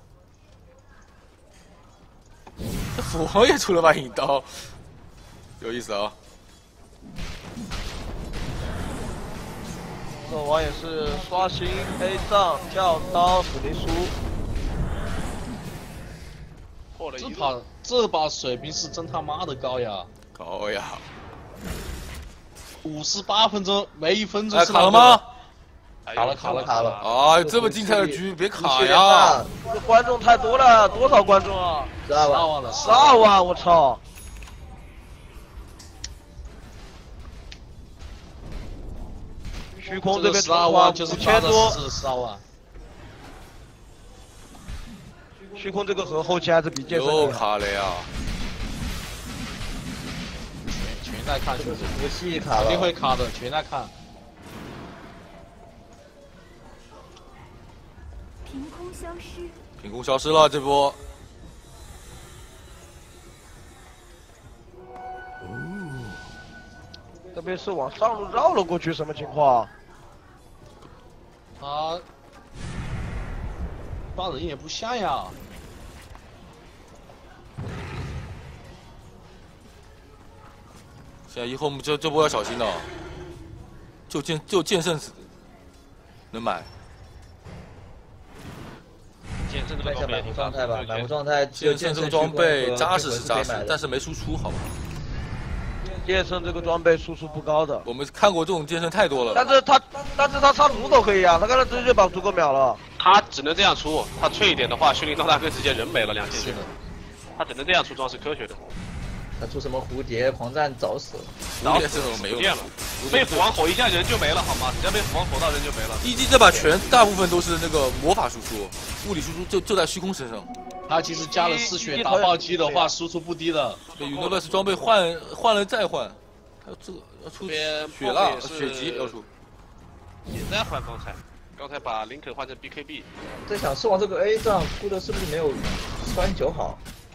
A: 这斧王也出了把引刀，有意思啊。
B: 这王也是刷新 A 杖跳刀史密苏，
E: 破了一路。
C: 这把这把水平是真他妈的高呀！
A: 高呀！
C: 五十八分钟，每一分钟
A: 哎，
C: 是
A: 卡了吗？
C: 卡了卡了
D: 卡了，
A: 啊，这么精彩的局，别卡呀！
B: 这观众太多了，多少观众啊？
D: 十二万，
C: 十二万了，
B: 十二万，我操！虚空这边
C: 十二万就是
B: 五千多，
C: 十二万。
B: 虚空这个时候后期还是比剑圣
A: 又
B: 厉害。
A: 卡了呀！
C: 全在看，兄弟，
D: 服系卡
C: 肯定会
D: 了，
C: 卡的，全在看。
F: 凭空消失，
A: 凭空消失了这波。
B: 这边是往上路绕了过去，什么情况？
C: 他抓人也不像呀。
A: 现在以后我们这这波要小心了，就剑就剑圣能买，
E: 剑圣这个
D: 看一下
E: 装备挺
D: 买服状态吧，买服
E: 装
D: 状态只有
A: 剑圣这个
D: 剑圣
A: 装备扎实是
D: 是
A: 扎实，但是没输出，好吧？
B: 剑圣这个装备输出不高的，
A: 我们看过这种剑圣太多了。
B: 但是他但是他插图都可以啊，他刚才直接把足够秒了。
E: 他只能这样出，他脆一点的话，训练到大哥直接人没了两千血。他只能这样出装是科学的。
D: 他出什么蝴蝶狂战早死了，
A: 蝴蝶这种没有
E: 不见了，被斧王吼一下人就没了好吗？只要被斧王吼到人就没了。
A: 一 G 这把拳大部分都是那个魔法输出，物理输出就就在虚空身上。
C: 他其实加了嗜血打暴击的话，输出不低的。
A: 对 Universe 装备换换了再换，还有这个要出
E: 边
A: 血蜡、
E: 也是
A: 血级要出。
E: 也在换刚才，刚才把林肯换成 B K B。
D: 在想狮王这个 A 仗出的是不是没有栓九好？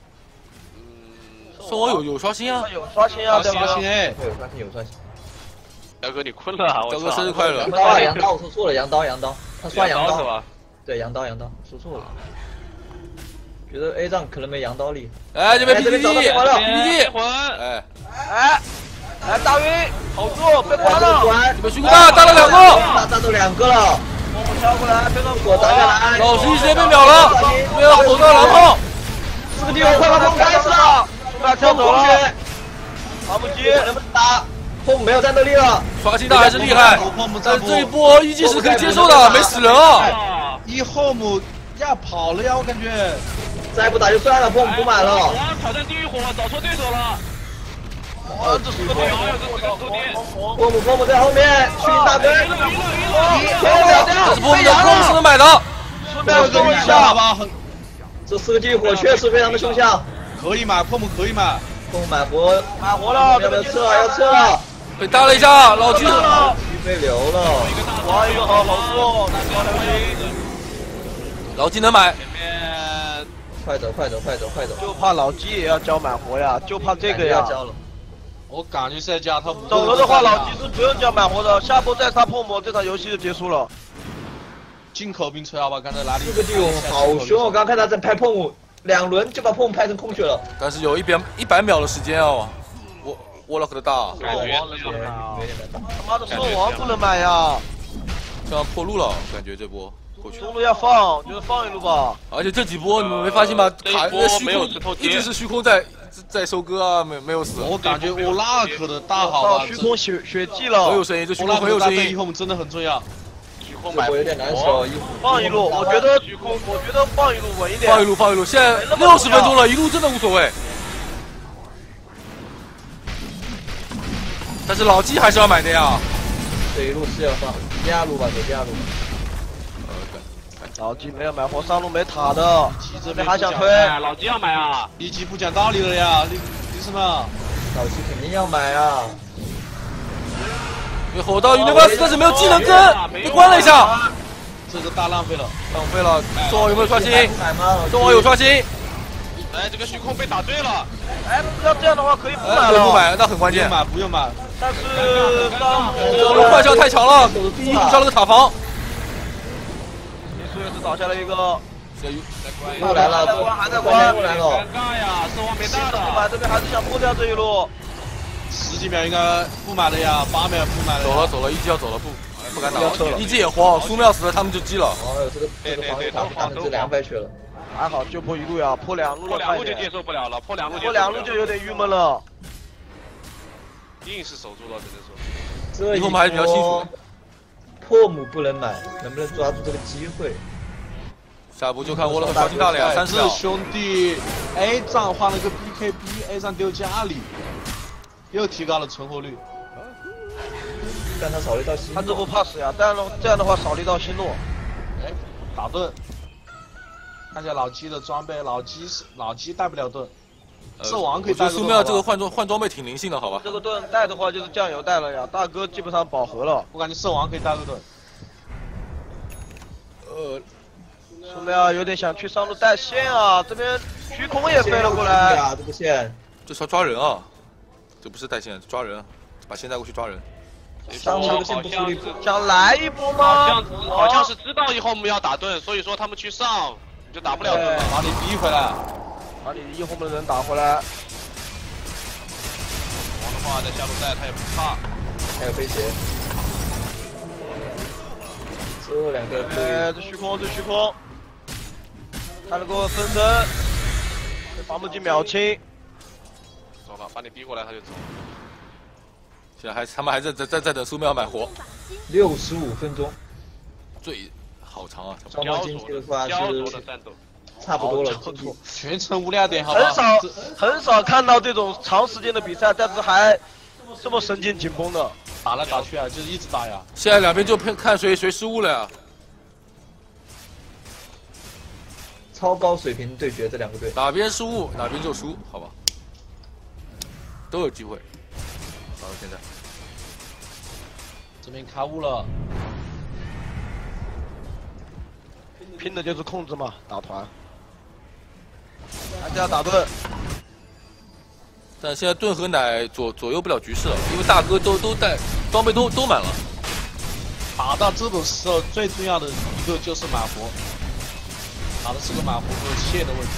A: 宋王有有刷新啊
B: 他，有刷新啊，对吧？
C: 刷新哎，
D: 会有刷新有刷新。
E: 大哥你困了啊！我
A: 大哥
E: 操！
A: 生日快乐
D: 羊！刀啊羊刀，我说错了，羊刀羊刀，他刷羊刀，
E: 刀是吧？
D: 对羊刀羊刀，说错了。觉得 A 仗可能没羊刀厉害。
A: 哎，这边
D: 哎
A: P
D: 这
A: P
D: 边
A: T
D: 找到
A: P
D: 火了
A: P T，
E: 魂，
A: 哎，
B: 哎，来大晕，好住，被关
D: 关
B: 了。
D: 关
A: 这，边虚空大大了两个，
D: 大大都两个了，
B: 我们跳过来，被个
D: 我打下来，
A: 老十一直接被秒了，没有吼到蓝炮，
D: 这个地方快快快开始了，
B: 他跳走了。阿布基，
D: 能不能打？ 碰没有战斗力了，
A: 刷新的还是厉害，但是这一波一技是可以接受的，没死人啊！
C: 一后母呀跑了呀，我感觉。
D: 再不打就算了，碰补满了。
E: 我挑战地狱火，找错对手了。哇，这是个对手，这是个徒弟。
D: 波姆波姆在后面，虚影大根，一破秒掉，
A: 这是波姆的攻是能买的。
B: 苏妙有个一下
C: 吧，
D: 这四个地火确实非常的凶相。
C: 可以买，破木可以买，
D: 破木买活，
B: 买活了，
D: 要不要撤？要撤。
A: 被打了一下，老狙
D: 被留了。
B: 哇，一个好好做，
A: 老技能买。
D: 快走快走快走快走！
B: 就怕老鸡也要交满活呀，就怕这个呀。
D: 交了。
C: 我感觉是在加他。
B: 走了的话，老鸡是不用交满活的，下波再杀破魔，这场游戏就结束了。
C: 进口兵锤好吧，刚才哪里？
D: 这个地方好凶，我刚看他在拍碰姆，两轮就把碰姆拍成空血了。
A: 但是有一边一百秒的时间哦，我沃洛克的大。
E: 感觉
B: 他妈的兽王不能买呀！
A: 这样破路了，感觉这波。
B: 中路要放，就是放一路吧。
A: 而且这几波你们没发现吗？卡
E: 没有石头
A: 一直是虚空在在收割啊，没没有死。
C: 我感觉欧拉克的大好啊，
B: 虚空血血祭了，
A: 很有声音，这虚空很有声音。
C: 以后真的很重要。
E: 虚空买
D: 有点难受，
B: 放一路，我觉得虚空，我觉得放一路稳一点。
A: 放一路，放一路，现在六十分钟了，一路真的无所谓。但是老鸡还是要买的呀。
D: 这一路是要放，第二路吧，走第二路。
B: 老鸡没有买活，上路没塔的，这边还想推，
E: 老鸡要买啊！
C: 一级不讲道理了呀，你你什么？
D: 老鸡肯定要买啊！
A: 因为火到云内巴斯，但是没有技能跟，被关了一下，
C: 这个大浪费了，
A: 浪费了。中网有没有刷新？
D: 买吗？
A: 中网有刷新。
E: 哎，这个虚空被打对了。
B: 哎，要这样的话可以不买
A: 了。
B: 了，
A: 不买，那很关键。
C: 不买，不用买。
B: 但是上
A: 中路快效太强了，第一上了个塔防。
B: 也是倒下了一个，
D: 又来了，
B: 还在关，
D: 又来了，
E: 尴尬呀，兽王没大的，
B: 买这边还是想破掉这一路，
C: 十几秒应该不买了呀，八秒不买了，
A: 走了走了，一击要走了，不不敢打了，一击也慌，苏妙死了，他们就击了。
D: 哦，这个这个防御塔打的是两百血了，
B: 还好就破一路呀，破两路
E: 破两路就接受不了了，破两路
B: 破两路就有点郁闷了，
E: 硬是守住了，只能说。
D: 这一
A: 波还是比较清楚。
D: 破姆不能买，能不能抓住这个机会？
A: 下一步就看沃洛克刷新大了呀，三十秒。
C: 兄弟 ，A 站换了个 B K B，A 站丢家里，又提高了存活率。
D: 但他少了一道新，
B: 他这波怕死呀，这样的这样的话少了一道新路。
C: 哎，打盾。看一下老鸡的装备，老鸡是老鸡带不了盾。兽王可以带。
A: 苏妙这个换装换装备挺灵性的，好吧？
B: 这个盾带的话就是酱油带了呀，大哥基本上饱和了。
C: 我感觉兽王可以带个盾。
A: 呃，
B: 苏妙有点想去上路带线啊，这边虚空也飞了过来。
D: 啊，这个线。
A: 这是要抓人啊！这不是带线，抓人，把线带过去抓人。
D: 上路这个线不出力，
B: 想来一波吗？
E: 好像好像是知道以后我们要打盾，所以说他们去上就打不了盾，
C: 把你逼回来。
B: 把你一红的人打回来。
E: 王的话在下路带他也不怕。
D: 还有飞鞋。这两个可以。
B: 哎，这虚空，这虚空，他能够分身，被防不及秒清。
E: 走了，把你逼过来他就走。
A: 现在还他们还在在在在等苏妙买活。
D: 六十五分钟。
A: 最好长啊！
D: 双方进去的话是
E: 战斗。
D: 差不多了，
C: 全程无聊点，好
B: 吧？很少很少看到这种长时间的比赛，但是还这么神经紧绷的，
C: 打来打去啊，就是一直打呀。
A: 现在两边就看谁谁失误了呀。
D: 超高水平对决，这两个队
A: 哪边失误哪边就输，好吧？都有机会。打到现在，
C: 这边开悟了。
B: 拼的就是控制嘛，打团。还是要打盾，
A: 但现在盾和奶左左右不了局势了，因为大哥都都带装备都都满了。
C: 打到这种时候，最重要的一个就是买活，打的是个买活和切的问题。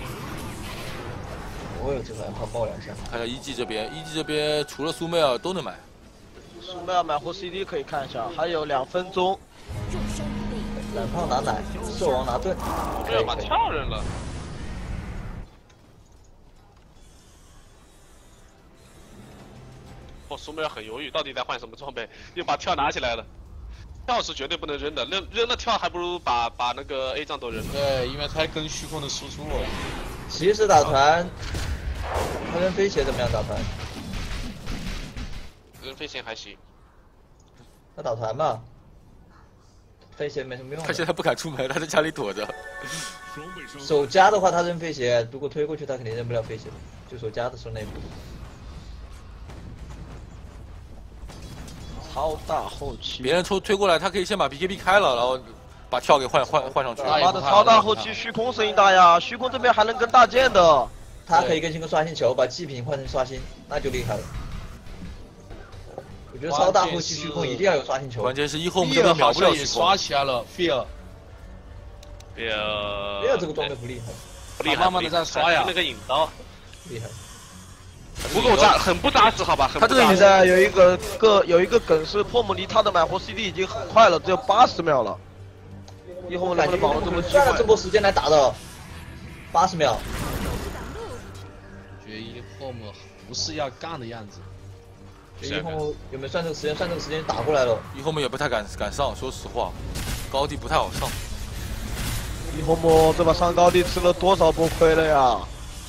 D: 我有这个怕爆两下。
A: 看一下一技这边，一技这边除了苏妹尔都能买。
B: 苏妹尔买活 C D 可以看一下，还有两分钟。
D: 蓝胖拿奶，兽王拿盾，
E: 这要把跳人了。 哦，苏梅尔很犹豫，到底在换什么装备？又把跳拿起来了。跳是绝对不能扔的，扔扔了跳还不如把把那个 A 杖都扔了。
C: 对，因为他跟虚空的输出了。
D: 骑士打团，他跟飞鞋怎么样打团？
E: 扔飞行还行。
D: 他打团嘛，飞鞋没什么用的。
A: 他现在不敢出门，他在家里躲着。
D: 手夹的话，他扔飞鞋，如果推过去，他肯定扔不了飞鞋，就手夹的时候那一步。
B: 超大后期，
A: 别人推推过来，他可以先把 B K B 开了，然后把跳给换换换上去。
B: 妈的超大后期，虚空声音大呀！虚空这边还能跟大剑的，
D: 他可以跟星哥刷新球，把祭品换成刷新，那就厉害了。我觉得超大后期虚空一定要有刷新球。
A: 关键是一后我们这边秒不了虚空。
C: 刷起来了 ，Fear。
E: Fear。
D: Fear 这个装备不厉害，
E: 不厉害，
C: 慢慢的在刷呀。
E: 那个引刀
D: 厉害。
E: 不够扎，很不扎实，好吧？
B: 他这个比赛有一个个有一个梗是破姆离他的买活 C D 已经很快了，只有八十秒了。以后能不能把握这么
D: 赚了这波时间来打的，八十秒。
C: 决一后面不是要干的样子。
D: 决一后有没有算这个时间？算这个时间打过来了。
A: 以后我们也不太敢敢上，说实话，高地不太好上。
B: 以后么这把上高地吃了多少波亏了呀？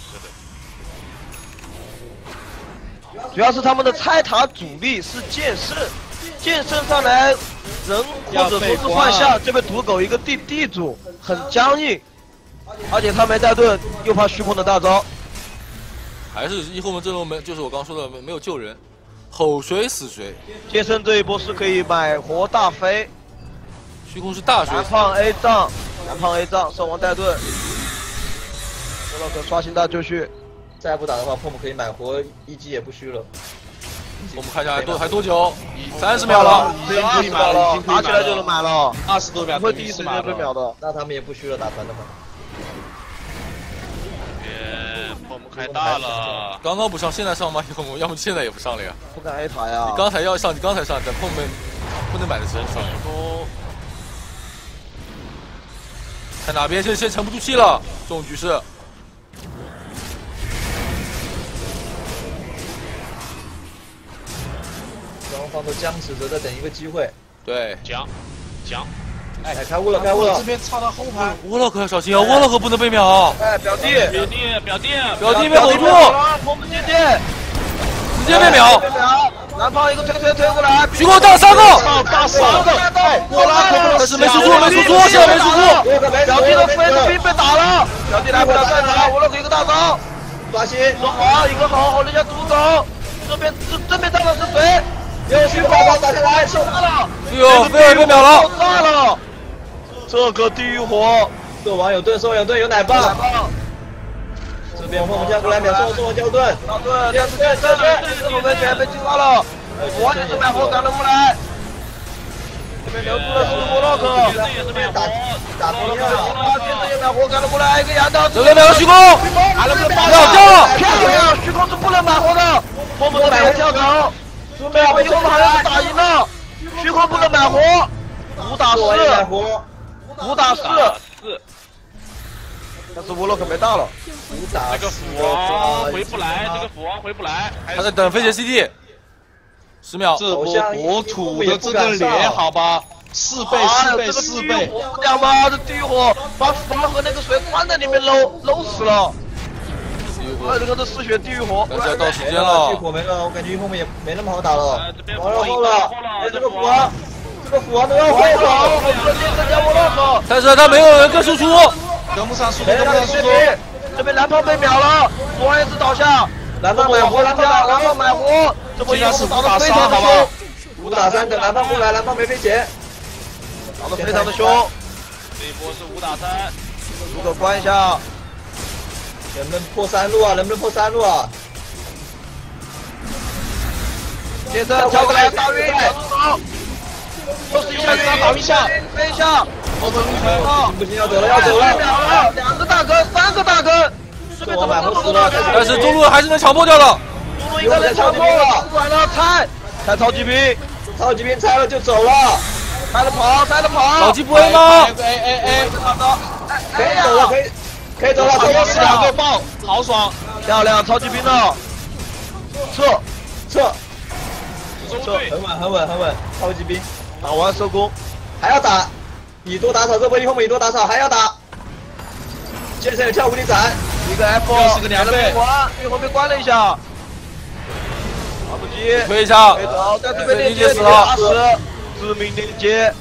B: 主要是他们的拆塔主力是剑圣，剑圣上来人或者说是幻象，就被毒狗一个地地主，很僵硬，而且他没带盾，又怕虚空的大招。
A: 还是一后我们阵容没，就是我刚说的没没有救人，吼谁死谁。
B: 剑圣这一波是可以买活大飞，
A: 虚空是大水。
B: 蓝胖 A 杖，蓝胖 A 杖，兽王带盾，罗洛克刷新大就绪。
D: 再不打的话，破姆可以买活一击也不虚了。
A: 我们看一下还多还多久？三十秒了，
B: 已经可以买了，打起来就能买了。
C: 二十多秒，
B: 不会第一时间被秒的。
D: 那他们也不虚了，打团的话。
E: 耶，破姆开大了。
A: 刚刚不上，现在上吗？以后要么现在也不上了呀。
B: 不敢 A 塔呀。
A: 你刚才要上，你刚才上，等后面不能买的时候上。看哪边，现在先沉不住气了，这种局势。
D: 双方都僵持着，在等一个机会。
A: 对，
E: 讲，讲。
D: 哎，开悟了，开悟了！
C: 这边插到后排。
A: 沃洛克要小心啊！沃洛克不能被秒。
B: 哎，表弟，
E: 表弟，表弟，
A: 表弟被吼住，
B: 破姆姐姐，
A: 直接被秒。
B: 被秒。蓝胖一个推推推过来，
A: 虚空大三个，
B: 大三个，我拉
A: 但是没输出，没输出，现在没输出。
B: 表弟的飞子兵被打了，表弟来不了战场，沃洛克一个大招，
D: 刷新，
B: 说好一个好，好人家独走。这边这这边站的是谁？有虚空打下来，受杀了。
A: 哎呦，菲尔被秒了，
B: 受炸了。这个地狱火，
D: 兽王有盾，兽王有盾，有奶棒。这边破姆将过来秒兽，兽王交盾。
B: 大盾，两次剑圣，这个被全被击杀了。完全是买火赶了过来。这边留住了是沃洛克，
E: 这也是买
D: 打打不掉。
B: 剑圣也买火赶了过来，一个羊刀。
A: 这边秒了虚空，秒掉了。
B: 漂亮，虚空是不能买火的。破姆这边跳走。对啊，虚空好像是打赢了，虚空不能买活，五打四，五打四，
E: 四，
B: 但是沃洛克没大了，
D: 五打
E: 这个斧王回不来，这个斧王回不来，
A: 他在等飞鞋 C D， 十秒。
C: 这波国土的这个脸，好吧，四倍四倍四倍，
B: 他妈的地狱火把斧王和那个水关在里面搂搂死了。哎，这个是嗜血地狱火，
A: 但是要到时间了。
D: 地火没了，我感觉后面也没那么好打了。
E: 完
D: 了后了，哎，这个斧王，这个斧王都要坏了，
B: 我这边增加沃洛克，
A: 但是他没有人跟输出，
C: 跟不上输出，
B: 跟
C: 跟不上输出。
B: 这边蓝胖被秒了，斧王也是倒下，蓝胖买活，蓝胖蓝胖买活，这波一后打得非常的凶，
D: 五打三，等蓝胖过来，蓝胖没飞鞋，
B: 打得非常的凶。
E: 这一波是五打三，
B: 如果关一下。
D: 能不能破三路啊？能不能破三路啊？
B: 剑圣跳过来，大晕，都是一下晕，倒一下，飞一下，后头路
D: 不行，要走了，要走了，
B: 两个大坑，三个大坑，
D: 我买不死了，
A: 但是中路还是能强迫掉的。
B: 中路一个人强迫了，管了，拆，拆超级兵，
D: 超级兵拆了就走了，
B: 拆了跑，拆了跑，
A: 老鸡不 A 吗？
C: A A A，
D: 可以走了，可以。可以走了，
C: 这是两个爆，好爽，
B: 漂亮，超级兵了，撤，
D: 撤，
E: 收队，
D: 很稳很稳很稳，超级兵
B: 打完收工，
D: 还要打，以多打少，这波一后面以多打少还要打。剑圣有跳无敌斩，
B: 一个 F，
C: 又是个两倍
B: 关，因为后面关了一下，来不及，
A: 推一下，
B: 没走，在这边连接
A: 连接死了
B: 打死，致命连接。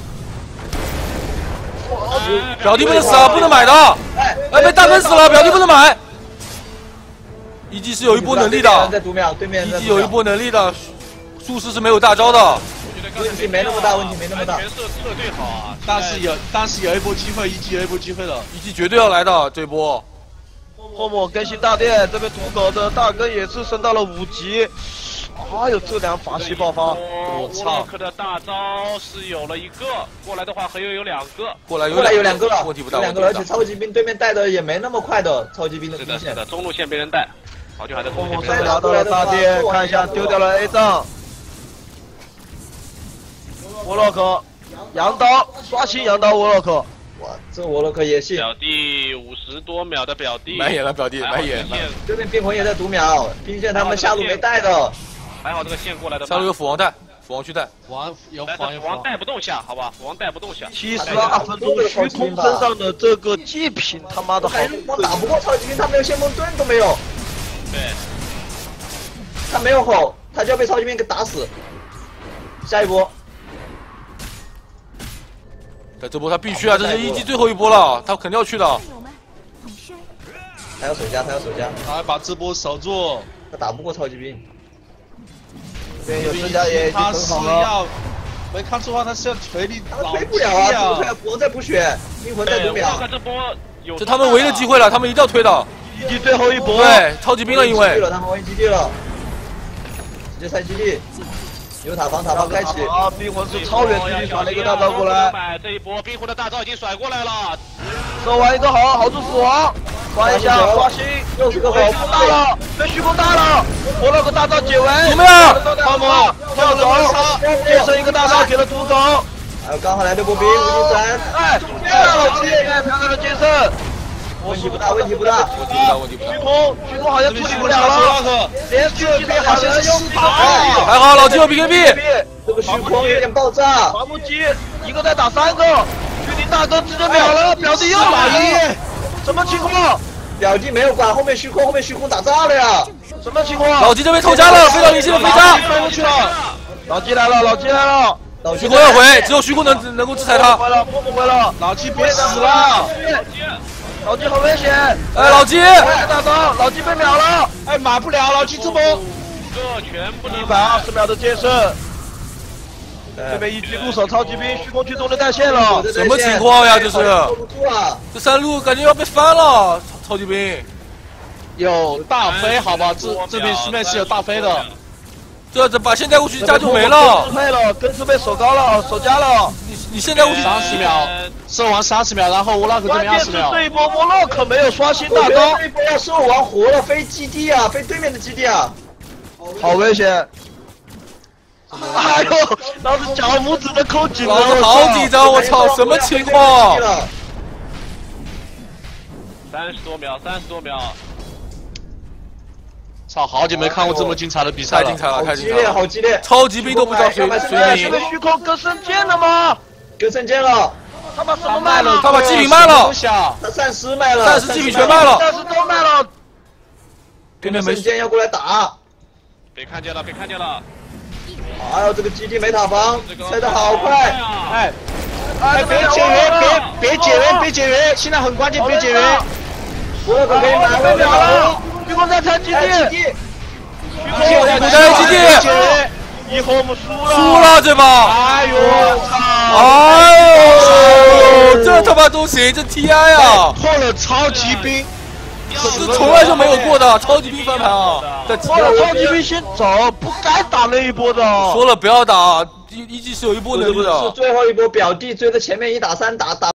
A: 表弟不能死啊，不能买的。
D: 哎
A: 哎，被大分死了，表弟不能买。一技是有一波能力的，
D: 在读秒，对面
A: 一技有一波能力的，术士是没有大招的。
D: 问题没那么大，问题没那么大。
E: 安全设策略好啊，
C: 但是有，但是有一波机会，一季有一波机会的。
A: 一技绝对要来的这一波。
B: 后面更新大殿，这边土狗的大根也是升到了五级。哎呦，这两法系爆发！
E: 我操！沃克的大招是有了一个，过来的话还有有两个。
A: 过来有
D: 过来有两个了，
A: 问题不大，
D: 有两个了，而且超级兵对面带的也没那么快的超级兵的
E: 是的，是
D: 兵线。
E: 的，中路线被人带，好久还在中路线被
B: 后
E: 人带。
B: 面拿到了大殿，看一下丢掉了 A 杖。沃洛克，羊刀刷新羊刀沃洛克。
D: 哇，这沃洛克也信。
E: 表弟五十多秒的表弟，
A: 买眼了，表弟买眼了。
D: 对面冰魂也在读秒，兵线他们下路没带的。
E: 还好这个线过来的。
A: 下路有斧王带，斧王去带。
C: 王有
E: 但
C: 王有
E: 是王带不动下，好吧，王带不动下。
B: 七十二分钟，虚空身上的这个祭品他妈的好
D: 还是我打不过超级兵，他没有先锋盾都没有，
E: 对，
D: 他没有吼，他就要被超级兵给打死。下一波，
A: 但这波他必须啊，这是一季最后一波了，他肯定要去的。
F: 战友们，统帅，
D: 他要守家，他要守家，
C: 他还把这波守住。
D: 他打不过超级兵。
B: 这边有身家也已经
C: 他是
B: 很好了。
C: 要，没看错的话，他是要锤你
D: 他们
C: 老
D: 推不了啊，怎么推？国在补血，冰魂在
E: 对，
D: 读秒
E: 沃。克这波有。
A: 这他们唯一的机会了，他们一定要推的。
B: 以及最后一波，
A: 对，超级兵了，因为
D: 了，他们 win 基地了，直接拆基地，有塔防，塔防开启。
B: 啊，冰魂是超远距离甩了一个大招过来，
E: 买这一波冰魂的大招已经甩过来了，
B: 收完一个好，好处死亡，刷一下刷新，
D: 又是个好
B: 虚空大了，被虚空大了，我那个大招解围，
A: 怎么样？
B: 汤姆跳走，接生一个大招给了土狗，
D: 还有刚好来的波兵无敌斩，
B: 哎，漂亮了，漂亮的接生，
D: 问题不大，问题不大。
A: 问题不大，问题不大
B: 虚。空虚空好像处理不了了，连续被好像用一个
A: 还好老金有 B K B，
D: 这个虚空有点爆炸。
B: 伐木机一个在打三个，虚灵大哥直接秒了，表弟又来了，什么情况？
D: 表弟没有管后面虚空，后面虚空打炸了呀！
B: 什么情况？
A: 老金这边偷家了，飞到灵犀的飞家，
B: 飞过去了，老鸡来了，老鸡来了，
D: 老
A: 虚空要回，只有虚空能能够制裁他。
B: 回了，不回了，
C: 老七别死了！
B: 老鸡很危险，
A: 哎，老金，
B: 来个大招，老鸡被秒了，
C: 哎，买不了，老七这波。
E: 这全部
B: 一百二十秒的剑圣，这边一击入手超级兵，虚空驱动的带线了，
A: 什么情况呀这是
D: 守不住啊！
A: 这山路感觉要被翻了，超级兵。
C: 有大飞，好吧，这这边对面是有大飞的。
A: 这这把现代武器家就没了，
B: 支配了，根支被守高了，守家了。
A: 你你现代武器
C: 三十秒，射完三十秒，然后沃拉克这
B: 关键是
C: 边二十秒。
B: 这一波沃洛克没有刷新
D: 我觉得
B: 大招，
D: 这一波要兽王活了，飞基地啊，飞对面的基地啊！
B: 好危险。哎呦，老子脚拇指都抠紧了，
A: 老子好紧张，我操，什么情况？
E: 三十多秒，三十多秒，
C: 操，好久没看过这么精彩的比赛了。
A: 太精彩了，
D: 好激烈，
A: 太精彩了！
D: 好激烈！
A: 超级兵都不知道谁谁能赢
B: 这个。虚空跟圣剑了吗？
D: 跟圣剑了，
B: 他把什么卖了？
A: 他把祭品卖了，
D: 他暂时卖了，
A: 暂时祭品全卖了。
B: 暂时都卖了。
A: 对面没
D: 圣剑要过来打。
E: 被看见了，被看见了。
D: 哎呦，这个基地没塔防，拆的好快！
C: 哎
B: 哎
C: 哎，别解围，别别解围，别解围，现在很关键，别解围。
D: 沃洛克可以买，
B: 被秒了，虚空在拆基
D: 开基
B: 地，
D: 地，
B: 虚空
A: 在基地
C: 解围。
B: 以后我们输了，
A: 输了这把，
C: 哎呦，
A: 哎呦，这他妈都行，这 T I 啊，
C: 破了超级兵。
A: 这从来就没有过的超级兵翻盘啊！在
B: 我让超级兵先走，不该打那一波的。
A: 说了不要打，一一季是有一波能力
D: 是
A: 的。
D: 最后一波表弟追着前面一打三打打。